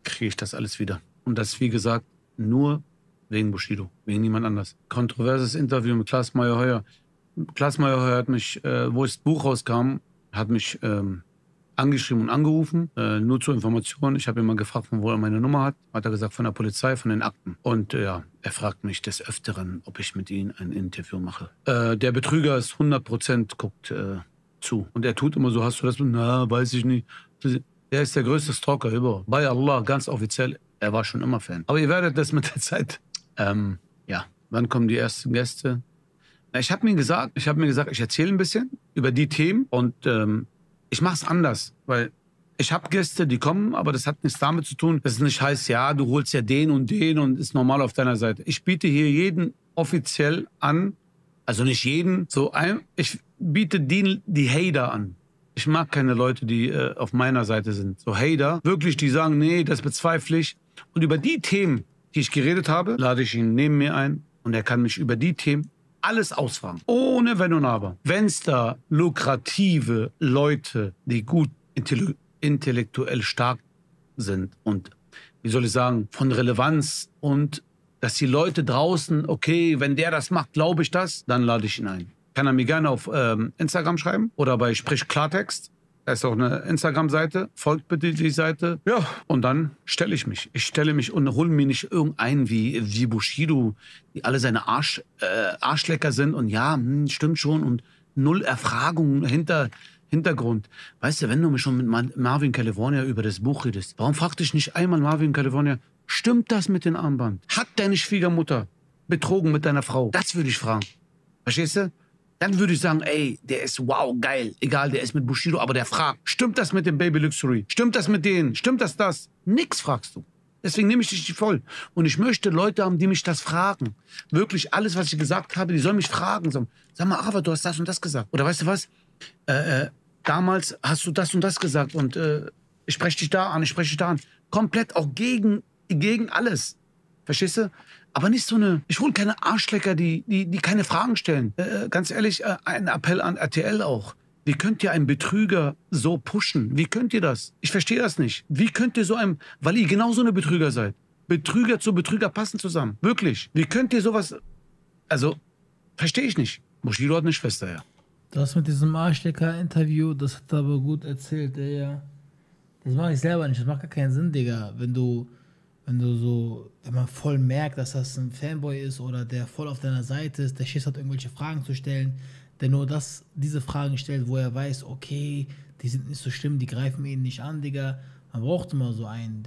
kriege ich das alles wieder. Und das, wie gesagt, nur wegen Bushido, wegen niemand anders. Kontroverses Interview mit Klaas Meyer-Heuer. Klaas Meyer-Heuer hat mich, äh, wo das Buch rauskam, hat mich ähm, angeschrieben und angerufen, äh, nur zur Information. Ich habe ihn mal gefragt, von wo er meine Nummer hat. Hat er gesagt, von der Polizei, von den Akten. Und äh, ja, er fragt mich des Öfteren, ob ich mit ihm ein Interview mache. Äh, der Betrüger ist hundert Prozent guckt äh, zu. Und er tut immer so, hast du das? Na, weiß ich nicht. Er ist der größte Stalker überhaupt. Bei Allah, ganz offiziell. Er war schon immer Fan. Aber ihr werdet das mit der Zeit... Ähm, ja, wann kommen die ersten Gäste? Na, ich habe mir gesagt, ich habe mir gesagt, ich erzähle ein bisschen über die Themen und ähm, ich mache es anders, weil ich habe Gäste, die kommen, aber das hat nichts damit zu tun, dass es nicht heißt, ja, du holst ja den und den und ist normal auf deiner Seite. Ich biete hier jeden offiziell an, also nicht jeden, so ein, ich biete die, die Hater an. Ich mag keine Leute, die äh, auf meiner Seite sind. So Hater, wirklich, die sagen, nee, das bezweifle ich. Und über die Themen, die ich geredet habe, lade ich ihn neben mir ein und er kann mich über die Themen alles ausfragen. Ohne Wenn und Aber. Wenn es da lukrative Leute, die gut intellektuell stark sind und, wie soll ich sagen, von Relevanz und dass die Leute draußen, okay, wenn der das macht, glaube ich das, dann lade ich ihn ein. Kann er mir gerne auf ähm, Instagram schreiben oder bei Sprich Klartext. Da ist auch eine Instagram-Seite. Folgt bitte die Seite. Ja, und dann stelle ich mich. Ich stelle mich und hole mir nicht irgendeinen wie, wie Bushido, die alle seine Arsch, äh, Arschlecker sind. Und ja, hm, stimmt schon. Und null Erfragungen hinter Hintergrund. Weißt du, wenn du mich schon mit Marvin California über das Buch redest, warum fragst du dich nicht einmal Marvin California, stimmt das mit dem Armband? Hat deine Schwiegermutter betrogen mit deiner Frau? Das würde ich fragen. Verstehst du? Dann würde ich sagen, ey, der ist wow, geil. Egal, der ist mit Bushido, aber der fragt, stimmt das mit dem Baby Luxury? Stimmt das mit denen? Stimmt das das? Nix fragst du. Deswegen nehme ich dich voll. Und ich möchte Leute haben, die mich das fragen. Wirklich alles, was ich gesagt habe, die sollen mich fragen. Sag mal, aber du hast das und das gesagt. Oder weißt du was? Äh, äh, damals hast du das und das gesagt und äh, ich spreche dich da an, ich spreche dich da an. Komplett auch gegen, gegen alles. Verstehst du? Aber nicht so eine, ich hole keine Arschlecker, die, die, die keine Fragen stellen. Äh, ganz ehrlich, äh, ein Appell an R T L auch. Wie könnt ihr einen Betrüger so pushen? Wie könnt ihr das? Ich verstehe das nicht. Wie könnt ihr so einem, weil ihr genauso eine Betrüger seid. Betrüger zu Betrüger passen zusammen. Wirklich. Wie könnt ihr sowas, also, verstehe ich nicht. Bushido hat eine Schwester, ja. Das mit diesem Arschlecker-Interview, das hat er aber gut erzählt, ey, ja. Das mache ich selber nicht, das macht gar keinen Sinn, Digga. Wenn du, wenn du so, wenn man voll merkt, dass das ein Fanboy ist oder der voll auf deiner Seite ist, der Schiss hat, irgendwelche Fragen zu stellen, der nur das, diese Fragen stellt, wo er weiß, okay, die sind nicht so schlimm, die greifen ihn nicht an, Digga. Man braucht immer so einen,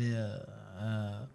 der,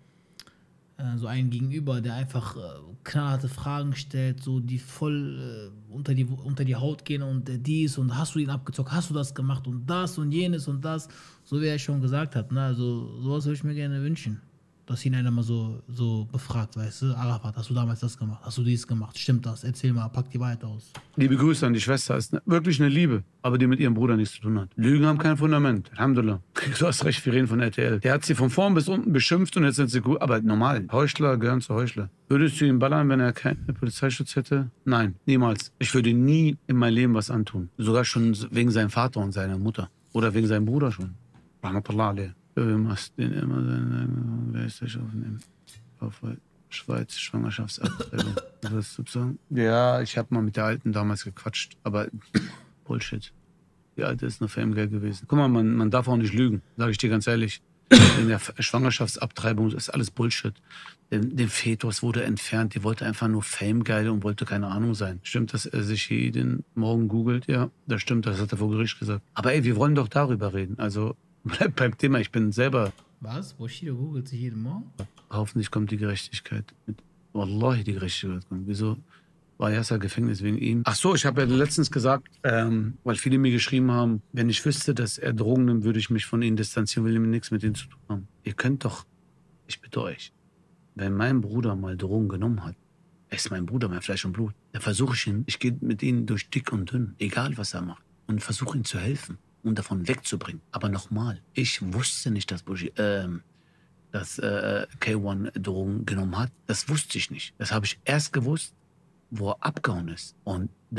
äh, äh, so einen Gegenüber, der einfach äh, knallharte Fragen stellt, so die voll äh, unter, die, unter die Haut gehen und äh, dies und hast du ihn abgezockt, hast du das gemacht und das und jenes und das, so wie er schon gesagt hat, ne? Also sowas würde ich mir gerne wünschen. Dass ihn einer mal so, so befragt, weißt du, Arafat, hast du damals das gemacht, hast du dies gemacht, stimmt das, erzähl mal, pack die Wahrheit aus. Liebe Grüße an die Schwester, ist ne, wirklich eine Liebe, aber die mit ihrem Bruder nichts zu tun hat. Lügen haben kein Fundament, Alhamdulillah. Du hast recht, wir reden von R T L. Der hat sie von vorn bis unten beschimpft und jetzt sind sie gut, aber normal, Heuchler gehören zu Heuchler. Würdest du ihn ballern, wenn er keinen Polizeischutz hätte? Nein, niemals. Ich würde nie in meinem Leben was antun, sogar schon wegen seinem Vater und seiner Mutter oder wegen seinem Bruder schon. Rahmatullah alayh. Du machst den immer seine, wer ist das aufnehmen? Auf Schweiz, Schwangerschaftsabtreibung. Was hast du zu sagen? Ja, ich habe mal mit der Alten damals gequatscht, aber Bullshit. Die Alte ist nur Famegirl gewesen. Guck mal, man, man darf auch nicht lügen, sage ich dir ganz ehrlich. In der Schwangerschaftsabtreibung ist alles Bullshit. Den, den Fetus wurde entfernt, die wollte einfach nur Famegeil und wollte keine Ahnung sein. Stimmt, dass er sich jeden Morgen googelt? Ja, das stimmt, das hat er vor Gericht gesagt. Aber ey, wir wollen doch darüber reden, also bleib beim Thema, ich bin selber... Was? Bushido googelt sich jeden Morgen? Hoffentlich kommt die Gerechtigkeit. Mit Wallahi, die Gerechtigkeit kommt. Wieso war Yasser Gefängnis wegen ihm? Ach so, ich habe ja letztens gesagt, ähm, weil viele mir geschrieben haben, wenn ich wüsste, dass er Drogen nimmt, würde ich mich von ihm distanzieren, will ihm nichts mit ihm zu tun haben. Ihr könnt doch, ich bitte euch, wenn mein Bruder mal Drogen genommen hat, er ist mein Bruder, mein Fleisch und Blut, dann versuche ich ihn, ich gehe mit ihm durch dick und dünn, egal was er macht, und versuche ihn zu helfen und davon wegzubringen. Aber nochmal, ich wusste nicht, dass Bushido, ähm, dass äh, K eins Drogen genommen hat. Das wusste ich nicht. Das habe ich erst gewusst, wo er abgehauen ist. Und da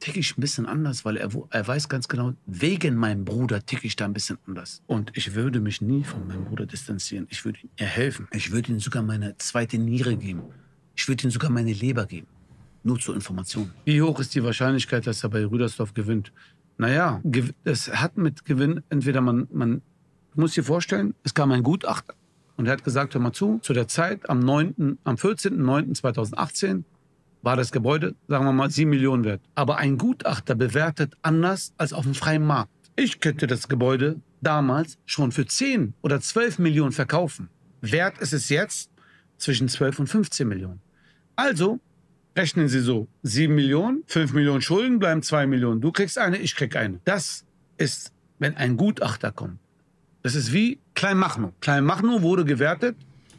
ticke ich ein bisschen anders, weil er, wo- er weiß ganz genau, wegen meinem Bruder ticke ich da ein bisschen anders. Und ich würde mich nie von meinem Bruder distanzieren. Ich würde ihm eher helfen. Ich würde ihm sogar meine zweite Niere geben. Ich würde ihm sogar meine Leber geben. Nur zur Information. Wie hoch ist die Wahrscheinlichkeit, dass er bei Rüdersdorf gewinnt? Naja, gew- es hat mit Gewinn, entweder man, man muss sich vorstellen, es kam ein Gutachter und er hat gesagt, hör mal zu, zu der Zeit am, neunten am vierzehnten neunten zweitausendachtzehn war das Gebäude, sagen wir mal, sieben Millionen wert. Aber ein Gutachter bewertet anders als auf dem freien Markt. Ich könnte das Gebäude damals schon für zehn oder zwölf Millionen verkaufen. Wert ist es jetzt zwischen zwölf und fünfzehn Millionen. Also rechnen Sie so, sieben Millionen, fünf Millionen Schulden, bleiben zwei Millionen. Du kriegst eine, ich krieg eine. Das ist, wenn ein Gutachter kommt. Das ist wie Kleinmachnow. Kleinmachnow wurde gewertet.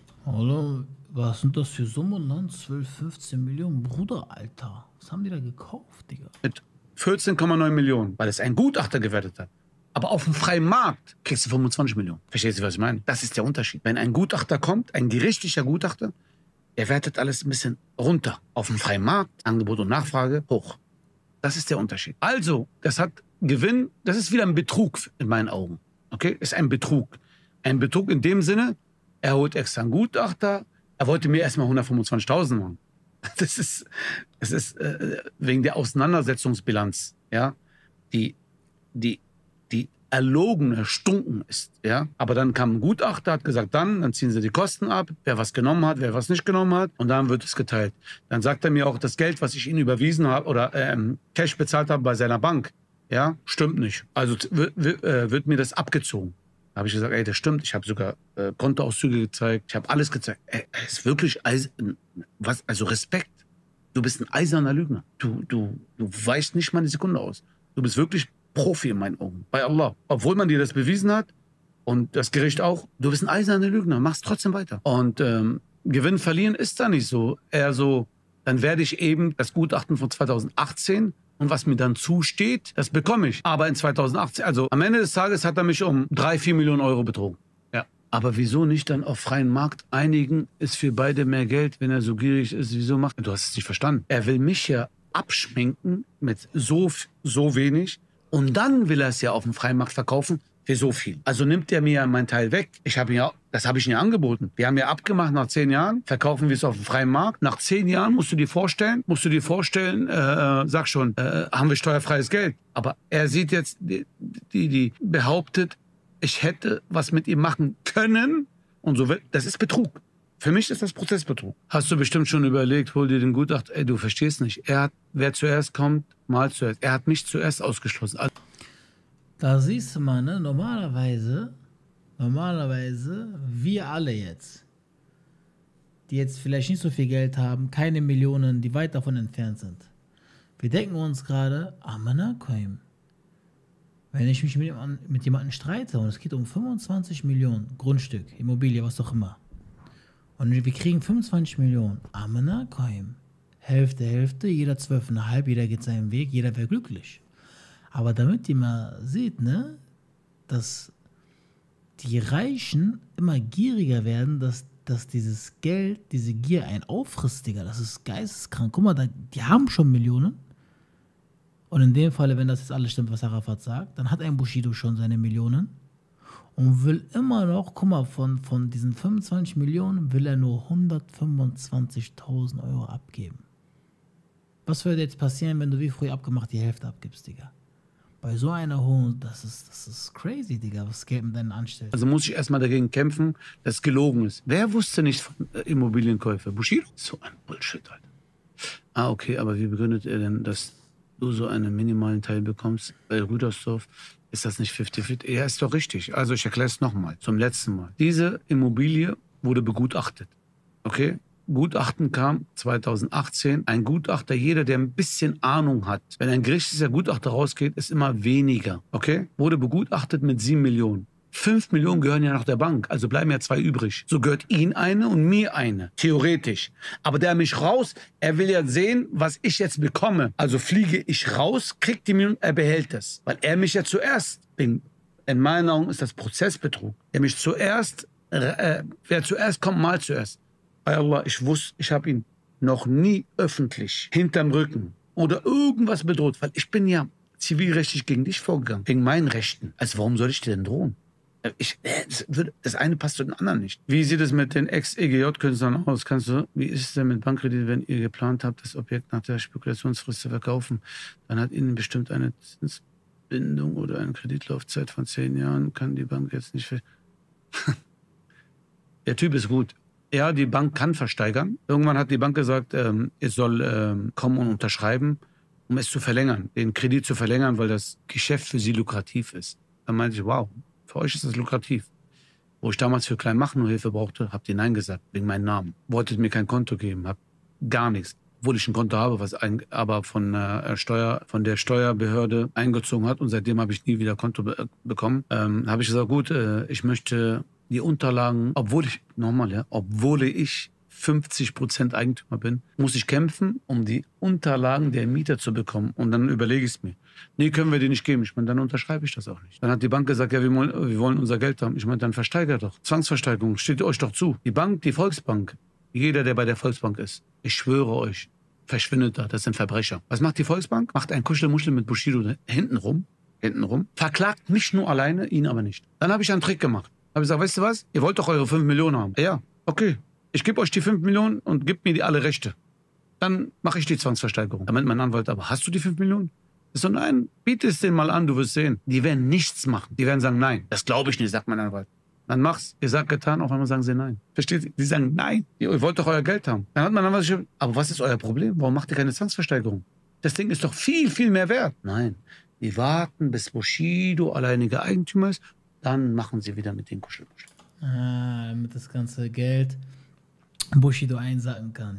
Oder was sind das für Summen dann? zwölf, fünfzehn Millionen? Bruder, Alter. Was haben die da gekauft, Digga? Mit vierzehn Komma neun Millionen, weil es ein Gutachter gewertet hat. Aber auf dem freien Markt kriegst du fünfundzwanzig Millionen. Verstehst du, was ich meine? Das ist der Unterschied. Wenn ein Gutachter kommt, ein gerichtlicher Gutachter, er wertet alles ein bisschen runter. Auf dem freien Markt, Angebot und Nachfrage, hoch. Das ist der Unterschied. Also, das hat Gewinn, das ist wieder ein Betrug in meinen Augen. Okay? Ist ein Betrug. Ein Betrug in dem Sinne, er holt extra einen Gutachter, er wollte mir erstmal hundertfünfundzwanzigtausend machen. Das ist, das ist äh, wegen der Auseinandersetzungsbilanz, ja, die, die, die erlogen, erstunken ist, ja. Aber dann kam ein Gutachter, hat gesagt, dann, dann ziehen sie die Kosten ab, wer was genommen hat, wer was nicht genommen hat, und dann wird es geteilt. Dann sagt er mir auch, das Geld, was ich ihm überwiesen habe oder ähm, Cash bezahlt habe bei seiner Bank, ja, stimmt nicht. Also wird, wird, äh, wird mir das abgezogen. Da habe ich gesagt, ey, das stimmt. Ich habe sogar äh, Kontoauszüge gezeigt. Ich habe alles gezeigt. Ey, er ist wirklich, eis was, also Respekt. Du bist ein eiserner Lügner. Du, du, du weichst nicht mal eine Sekunde aus. Du bist wirklich Profi in meinen Augen. Bei Allah. Obwohl man dir das bewiesen hat und das Gericht auch. Du bist ein eiserner Lügner. Machst trotzdem weiter. Und ähm, Gewinn, verlieren ist da nicht so. Eher so, dann werde ich eben das Gutachten von zweitausendachtzehn und was mir dann zusteht, das bekomme ich. Aber in zweitausendachtzehn, also am Ende des Tages hat er mich um drei, vier Millionen Euro betrogen. Ja. Aber wieso nicht dann auf freien Markt einigen, ist für beide mehr Geld, wenn er so gierig ist, wieso macht er? Du hast es nicht verstanden. Er will mich ja abschminken mit so, so wenig und dann will er es ja auf dem freien Markt verkaufen für so viel. Also nimmt er mir ja meinen Teil weg. Ich habe ja, das habe ich ihm ja angeboten. Wir haben ja abgemacht, nach zehn Jahren verkaufen wir es auf dem freien Markt. Nach zehn Jahren musst du dir vorstellen, musst du dir vorstellen, äh, sag schon, äh, haben wir steuerfreies Geld. Aber er sieht jetzt, die, die, die behauptet, ich hätte was mit ihm machen können und so. Das ist Betrug. Für mich ist das Prozessbetrug. Hast du bestimmt schon überlegt, hol dir den Gutachter, ey, du verstehst nicht. Er hat, wer zuerst kommt, mal zuerst. Er hat mich zuerst ausgeschlossen. Also Da siehst du mal, ne, normalerweise, normalerweise, wir alle jetzt, die jetzt vielleicht nicht so viel Geld haben, keine Millionen, die weit davon entfernt sind. Wir denken uns gerade, Amanakoim. Wenn ich mich mit jemandem, mit jemandem streite und es geht um fünfundzwanzig Millionen, Grundstück, Immobilie, was auch immer, und wir kriegen fünfundzwanzig Millionen, Amanakoim. Hälfte, Hälfte, jeder zwölf Komma fünf, jeder geht seinen Weg, jeder wäre glücklich. Aber damit ihr mal seht, ne, dass die Reichen immer gieriger werden, dass, dass dieses Geld, diese Gier einen auffrisst, Digga, das ist geisteskrank. Guck mal, da, die haben schon Millionen. Und in dem Falle, wenn das jetzt alles stimmt, was Arafat sagt, dann hat ein Bushido schon seine Millionen und will immer noch, guck mal, von, von diesen fünfundzwanzig Millionen will er nur hundertfünfundzwanzigtausend Euro abgeben. Was würde jetzt passieren, wenn du wie früher abgemacht die Hälfte abgibst, Digga? Bei so einer hohen, das ist, das ist crazy, Digga, was Geld mit deinen anstellt. Also muss ich erstmal dagegen kämpfen, dass es gelogen ist. Wer wusste nicht von äh, Immobilienkäufe? Bushido? So ein Bullshit, Alter. Ah, okay, aber wie begründet er denn, dass du so einen minimalen Teil bekommst? Bei Rüdersdorf ist das nicht fünfzig fünfzig? Ja, ist doch richtig. Also ich erkläre es nochmal, zum letzten Mal. Diese Immobilie wurde begutachtet, okay? Gutachten kam zweitausendachtzehn. Ein Gutachter, jeder, der ein bisschen Ahnung hat, wenn ein gerichtlicher Gutachter rausgeht, ist immer weniger. Okay? Wurde begutachtet mit sieben Millionen. Fünf Millionen gehören ja noch der Bank, also bleiben ja zwei übrig. So gehört ihm eine und mir eine, theoretisch. Aber der mich raus, er will ja sehen, was ich jetzt bekomme. Also fliege ich raus, kriegt die Million, er behält es. Weil er mich ja zuerst, in meinen Augen ist das Prozessbetrug. Er mich zuerst, äh, wer zuerst kommt, mal zuerst. Bei Allah, ich wusste, ich habe ihn noch nie öffentlich hinterm Rücken oder irgendwas bedroht, weil ich bin ja zivilrechtlich gegen dich vorgegangen, wegen meinen Rechten. Also warum soll ich dir denn drohen? Ich, das, würde, das eine passt zu dem anderen nicht. Wie sieht es mit den Ex-E G J-Künstlern aus? Kannst du, wie ist es denn mit Bankkrediten, wenn ihr geplant habt, das Objekt nach der Spekulationsfrist zu verkaufen? Dann hat Ihnen bestimmt eine Zinsbindung oder eine Kreditlaufzeit von zehn Jahren, kann die Bank jetzt nicht... Der Typ ist gut. Ja, die Bank kann versteigern. Irgendwann hat die Bank gesagt, ähm, es soll ähm, kommen und unterschreiben, um es zu verlängern, den Kredit zu verlängern, weil das Geschäft für sie lukrativ ist. Dann meinte ich, wow, für euch ist das lukrativ. Wo ich damals für Kleinmachnow Hilfe brauchte, habt ihr Nein gesagt, wegen meinem Namen. Wolltet mir kein Konto geben, habt gar nichts. Obwohl ich ein Konto habe, was ein, aber von, äh, Steuer, von der Steuerbehörde eingezogen hat und seitdem habe ich nie wieder Konto be bekommen. Ähm, habe ich gesagt, gut, äh, ich möchte die Unterlagen, obwohl ich, nochmal, ja, obwohl ich fünfzig Prozent Eigentümer bin, muss ich kämpfen, um die Unterlagen der Mieter zu bekommen. Und dann überlege ich es mir. Nee, können wir die nicht geben. Ich meine, dann unterschreibe ich das auch nicht. Dann hat die Bank gesagt, ja, wir wollen, wir wollen unser Geld haben. Ich meine, dann versteigert doch. Zwangsversteigerung steht euch doch zu. Die Bank, die Volksbank, jeder, der bei der Volksbank ist, ich schwöre euch, verschwindet da. Das sind Verbrecher. Was macht die Volksbank? Macht ein Kuschelmuschel mit Bushido hintenrum, hintenrum, verklagt mich nur alleine, ihn aber nicht. Dann habe ich einen Trick gemacht. Habe ich gesagt, weißt du was? Ihr wollt doch eure fünf Millionen haben. Ja, okay. Ich gebe euch die fünf Millionen und gebt mir die alle Rechte. Dann mache ich die Zwangsversteigerung. Da meint mein Anwalt, aber hast du die fünf Millionen? Ich so, nein, biete es denen mal an, du wirst sehen. Die werden nichts machen. Die werden sagen, nein. Das glaube ich nicht, sagt mein Anwalt. Dann mach's. Ihr sagt getan, auf einmal sagen sie nein. Versteht ihr? Die sagen, nein, ihr wollt doch euer Geld haben. Dann hat mein Anwalt gesagt, aber was ist euer Problem? Warum macht ihr keine Zwangsversteigerung? Das Ding ist doch viel, viel mehr wert. Nein, die warten, bis Bushido alleiniger Eigentümer ist. Dann machen sie wieder mit den Kuschelmuscheln. Ah, damit das ganze Geld Bushido einsacken kann.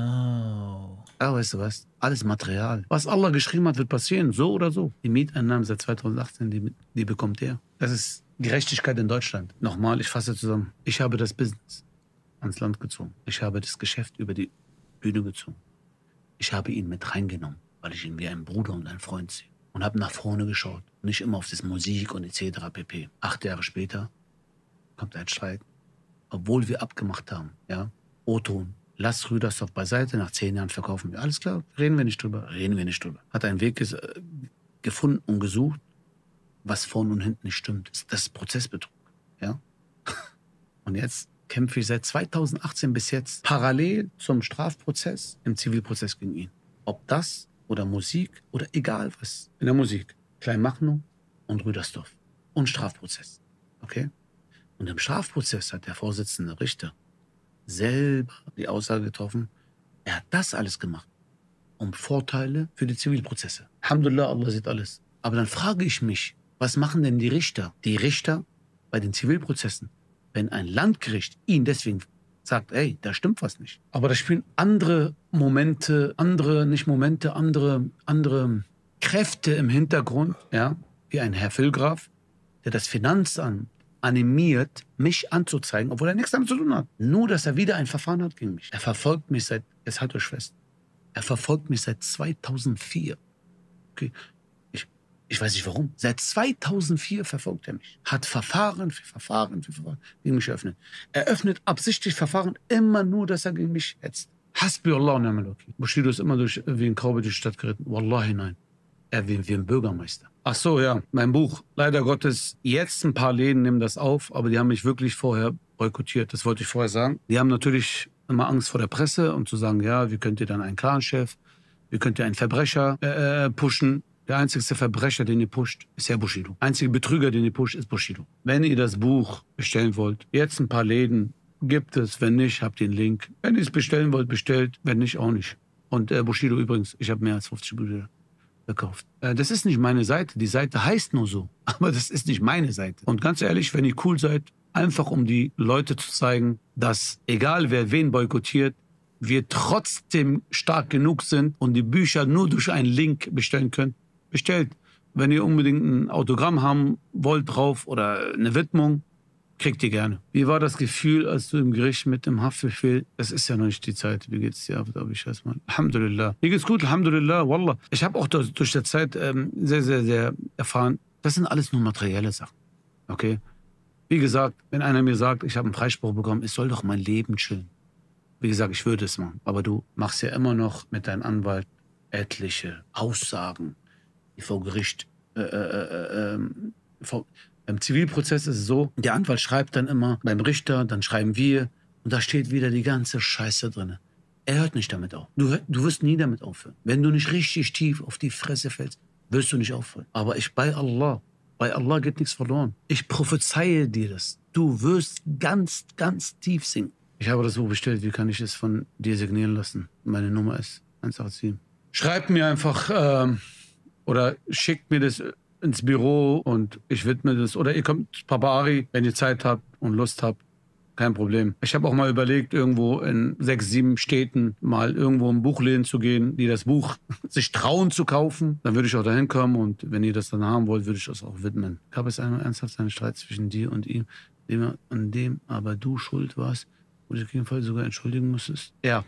Schlau. Ja, weißt du was? Alles Material. Was Allah geschrieben hat, wird passieren. So oder so. Die Mieteinnahmen seit zweitausendachtzehn, die, die bekommt er. Das ist Gerechtigkeit in Deutschland. Nochmal, ich fasse zusammen. Ich habe das Business ans Land gezogen. Ich habe das Geschäft über die Bühne gezogen. Ich habe ihn mit reingenommen, weil ich ihn wie ein Bruder und ein Freund sehe. Und habe nach vorne geschaut. Nicht immer auf das Musik und et cetera pp. Acht Jahre später kommt ein Streit. Obwohl wir abgemacht haben, ja, O-Ton, lass Rüdersdorf beiseite, nach zehn Jahren verkaufen wir. Alles klar, reden wir nicht drüber, reden wir nicht drüber. Hat einen Weg äh, gefunden und gesucht, was vorne und hinten nicht stimmt. Das ist Prozessbetrug, ja. Und jetzt kämpfe ich seit zweitausendachtzehn bis jetzt parallel zum Strafprozess im Zivilprozess gegen ihn. Ob das oder Musik oder egal was. In der Musik. Kleinmachnow und Rüdersdorf. Und Strafprozess. Okay? Und im Strafprozess hat der Vorsitzende Richter selber die Aussage getroffen, er hat das alles gemacht, um Vorteile für die Zivilprozesse. Alhamdulillah, Allah sieht alles. Aber dann frage ich mich, was machen denn die Richter? Die Richter bei den Zivilprozessen, wenn ein Landgericht ihn deswegen sagt, ey, da stimmt was nicht. Aber da spielen andere Momente, andere, nicht Momente, andere, andere Kräfte im Hintergrund, ja, wie ein Herr Vilgraf, der das Finanzamt animiert, mich anzuzeigen, obwohl er nichts damit zu tun hat. Nur, dass er wieder ein Verfahren hat gegen mich. Er verfolgt mich seit, jetzt halt euch fest, er verfolgt mich seit zweitausendvier. Okay. Ich, ich weiß nicht warum. Seit zweitausendvier verfolgt er mich. Hat Verfahren für Verfahren für Verfahren gegen mich eröffnet. Er öffnet absichtlich Verfahren immer nur, dass er gegen mich hetzt. Hasbi Allah und ni'mal Wakil. Bushido ist immer durch, wie ein Kaube durch die Stadt geritten. Wallahi nein. Er wie, wie ein Bürgermeister. Ach so, ja, mein Buch. Leider Gottes, jetzt ein paar Läden nehmen das auf, aber die haben mich wirklich vorher boykottiert. Das wollte ich vorher sagen. Die haben natürlich immer Angst vor der Presse, um zu sagen, ja, wie könnt ihr dann einen Clanchef, wie könnt ihr einen Verbrecher äh, pushen. Der einzige Verbrecher, den ihr pusht, ist Herr Bushido. Der einzige Betrüger, den ihr pusht, ist Bushido. Wenn ihr das Buch bestellen wollt, jetzt ein paar Läden gibt es. Wenn nicht, habt ihr den Link. Wenn ihr es bestellen wollt, bestellt. Wenn nicht, auch nicht. Und äh, Bushido übrigens, ich habe mehr als fünfzig Bücher gekauft. Äh, das ist nicht meine Seite. Die Seite heißt nur so. Aber das ist nicht meine Seite. Und ganz ehrlich, wenn ihr cool seid, einfach um die Leute zu zeigen, dass egal wer wen boykottiert, wir trotzdem stark genug sind und die Bücher nur durch einen Link bestellen können, bestellt. Wenn ihr unbedingt ein Autogramm haben wollt drauf oder eine Widmung, kriegt ihr gerne. Wie war das Gefühl, als du im Gericht mit dem Haftbefehl, das ist ja noch nicht die Zeit, wie geht's dir, aber ich weiß mal, Alhamdulillah. Mir geht's gut, Alhamdulillah, Wallah. Ich habe auch durch, durch die Zeit ähm, sehr, sehr, sehr erfahren, das sind alles nur materielle Sachen, okay? Wie gesagt, wenn einer mir sagt, ich habe einen Freispruch bekommen, ich soll doch mein Leben chillen. Wie gesagt, ich würde es machen, aber du machst ja immer noch mit deinem Anwalt etliche Aussagen, die vor Gericht, äh, äh, äh, vor, im Zivilprozess ist es so, der Anwalt schreibt dann immer beim Richter, dann schreiben wir und da steht wieder die ganze Scheiße drin. Er hört nicht damit auf. Du, du wirst nie damit aufhören. Wenn du nicht richtig tief auf die Fresse fällst, wirst du nicht aufhören. Aber ich bei Allah, bei Allah geht nichts verloren. Ich prophezeie dir das. Du wirst ganz, ganz tief sinken. Ich habe das Buch bestellt. Wie kann ich es von dir signieren lassen? Meine Nummer ist eins acht sieben. Schreibt mir einfach ähm, oder schickt mir das ins Büro und ich widme das. Oder ihr kommt, Papa Ari, wenn ihr Zeit habt und Lust habt. Kein Problem. Ich habe auch mal überlegt, irgendwo in sechs, sieben Städten mal irgendwo in Buchläden zu gehen, die das Buch sich trauen zu kaufen. Dann würde ich auch dahin kommen und wenn ihr das dann haben wollt, würde ich das auch widmen. Gab es einmal ernsthaft einen Streit zwischen dir und ihm, dem, an dem aber du schuld warst, wo du auf jeden Fall sogar entschuldigen musstest? Ja.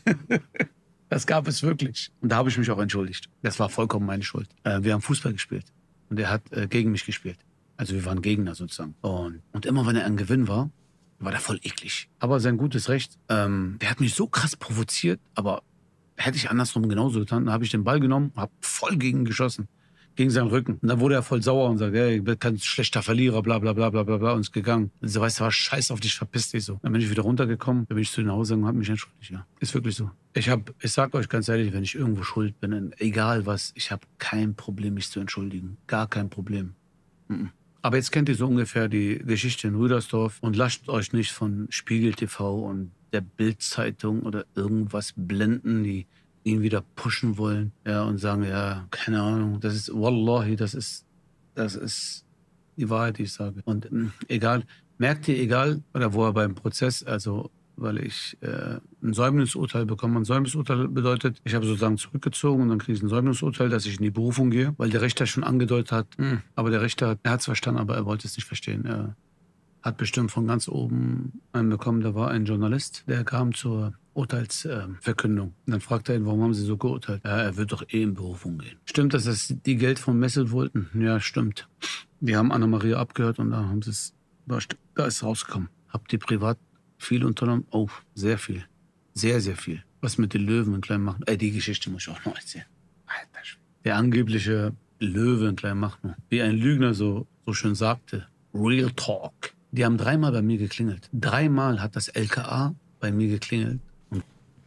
Das gab es wirklich. Und da habe ich mich auch entschuldigt. Das war vollkommen meine Schuld. Äh, wir haben Fußball gespielt und er hat äh, gegen mich gespielt. Also wir waren Gegner sozusagen. Und, und immer wenn er ein Gewinn war, war der voll eklig. Aber sein gutes Recht. Ähm, der hat mich so krass provoziert, aber hätte ich andersrum genauso getan. Dann habe ich den Ball genommen, habe voll gegen ihn geschossen. Gegen seinen Rücken. Und dann wurde er voll sauer und sagt, hey, ich bin kein schlechter Verlierer, bla bla bla bla bla bla und ist gegangen. Und so, weißt du was, scheiß auf dich, verpiss dich so. Dann bin ich wieder runtergekommen, dann bin ich zu den Hause und habe mich entschuldigt, ja. Ist wirklich so. Ich hab, ich sag euch ganz ehrlich, wenn ich irgendwo schuld bin, egal was, ich habe kein Problem, mich zu entschuldigen. Gar kein Problem. Mhm. Aber jetzt kennt ihr so ungefähr die Geschichte in Rüdersdorf und lasst euch nicht von Spiegel T V und der Bild-Zeitung oder irgendwas blenden, die ihn wieder pushen wollen, ja, und sagen, ja, keine Ahnung, das ist, Wallahi, das ist, das ist die Wahrheit, die ich sage. Und mh, egal, merkt ihr, egal, oder wo er beim Prozess, also weil ich äh, ein Säumnisurteil bekomme. Ein Säumnisurteil bedeutet, ich habe sozusagen zurückgezogen und dann kriege ich ein Säumnisurteil, dass ich in die Berufung gehe, weil der Richter schon angedeutet hat, mh, aber der Richter, er hat es verstanden, aber er wollte es nicht verstehen. Er hat bestimmt von ganz oben einen bekommen, da war ein Journalist, der kam zur Urteilsverkündung. Äh, und dann fragte er ihn, warum haben Sie so geurteilt? Ja, er wird doch eh in Berufung gehen. Stimmt, dass das die Geld von Messelt wollten? Ja, stimmt. Die haben Anna-Maria abgehört und da haben sie es, da ist es rausgekommen. Habt ihr privat viel unternommen? Oh, sehr viel. Sehr, sehr viel. Was mit den Löwen in klein machen? Ey, die Geschichte muss ich auch noch erzählen. Alter, der angebliche Löwe in klein machen. Wie ein Lügner so, so schön sagte. Real Talk. Die haben dreimal bei mir geklingelt. Dreimal hat das L K A bei mir geklingelt. Und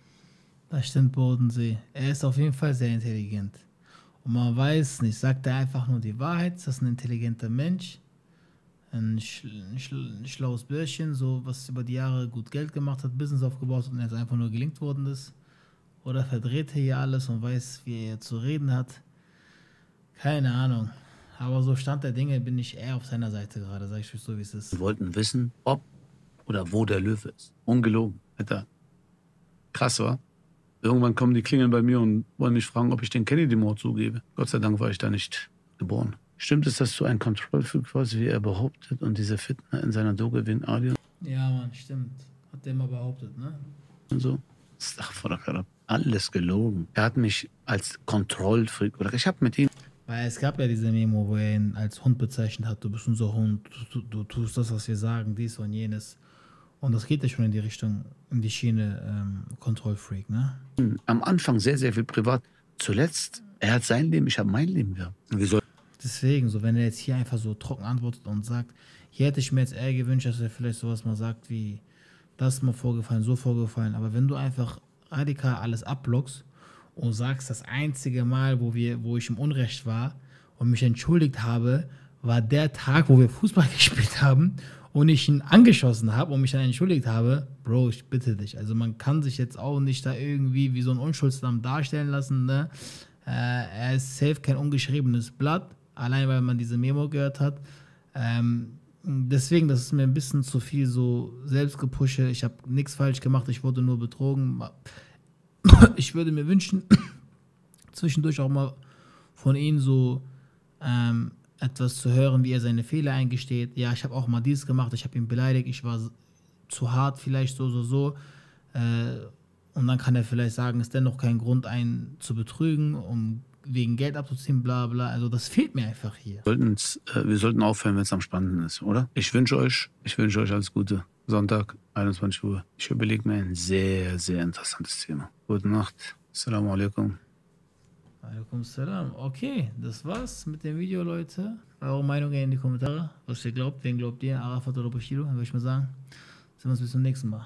das stimmt, Bodensee. Er ist auf jeden Fall sehr intelligent. Und man weiß nicht, sagt er einfach nur die Wahrheit? Ist das ein intelligenter Mensch? Ein, schl schl ein schlaues Bärchen, so was über die Jahre gut Geld gemacht hat, Business aufgebaut hat und jetzt einfach nur gelingt worden ist? Oder verdreht er hier alles und weiß, wie er zu reden hat? Keine Ahnung. Aber so Stand der Dinge bin ich eher auf seiner Seite gerade, sag ich euch so, wie es ist. Wir wollten wissen, ob oder wo der Löwe ist. Ungelogen. Alter. Krass, wa? Irgendwann kommen die Klingeln bei mir und wollen mich fragen, ob ich den Kennedy-Mord zugebe. Gott sei Dank war ich da nicht geboren. Stimmt es, dass du ein Kontrollfreak warst, wie er behauptet, und diese Fitner in seiner Doku wegen Ali? Ja, Mann, stimmt. Hat der mal behauptet, ne? Und so. Alles gelogen. Er hat mich als Kontrollfreak, oder ich habe mit ihm... Weil es gab ja diese Memo, wo er ihn als Hund bezeichnet hat. Du bist unser Hund, du, du, du tust das, was wir sagen, dies und jenes. Und das geht ja schon in die Richtung, in die Schiene ähm, Kontrollfreak, ne? Am Anfang sehr, sehr viel privat. Zuletzt, er hat sein Leben, ich habe mein Leben gehabt. Wie soll Deswegen, so wenn er jetzt hier einfach so trocken antwortet und sagt, hier hätte ich mir jetzt eher gewünscht, dass er vielleicht sowas mal sagt wie, das ist mal vorgefallen, so vorgefallen. Aber wenn du einfach radikal alles abblockst und sagst, das einzige Mal, wo, wir, wo ich im Unrecht war und mich entschuldigt habe, war der Tag, wo wir Fußball gespielt haben und ich ihn angeschossen habe und mich dann entschuldigt habe, Bro, ich bitte dich. Also man kann sich jetzt auch nicht da irgendwie wie so ein Unschuldslamm darstellen lassen, ne? Äh, er ist safe kein ungeschriebenes Blatt, allein weil man diese Memo gehört hat. Ähm, deswegen, das ist mir ein bisschen zu viel so Selbstgepusche. Ich habe nichts falsch gemacht, ich wurde nur betrogen. Ich würde mir wünschen, zwischendurch auch mal von ihm so ähm, etwas zu hören, wie er seine Fehler eingesteht. Ja, ich habe auch mal dies gemacht, ich habe ihn beleidigt, ich war zu hart vielleicht so, so, so. Äh, und dann kann er vielleicht sagen, ist dennoch kein Grund, einen zu betrügen, um wegen Geld abzuziehen, bla bla. Also das fehlt mir einfach hier. Wir, äh, wir sollten aufhören, wenn es am spannendsten ist, oder? Ich wünsche euch, ich wünsche euch alles Gute. Sonntag, einundzwanzig Uhr. Ich überlege mir ein sehr, sehr interessantes Thema. Gute Nacht. Assalamu alaikum. Alaikum salam. Okay, das war's mit dem Video, Leute. Eure Meinung in die Kommentare. Was ihr glaubt, wen glaubt ihr? Arafat oder Bushido? Dann würde ich mal sagen, sehen wir uns bis zum nächsten Mal.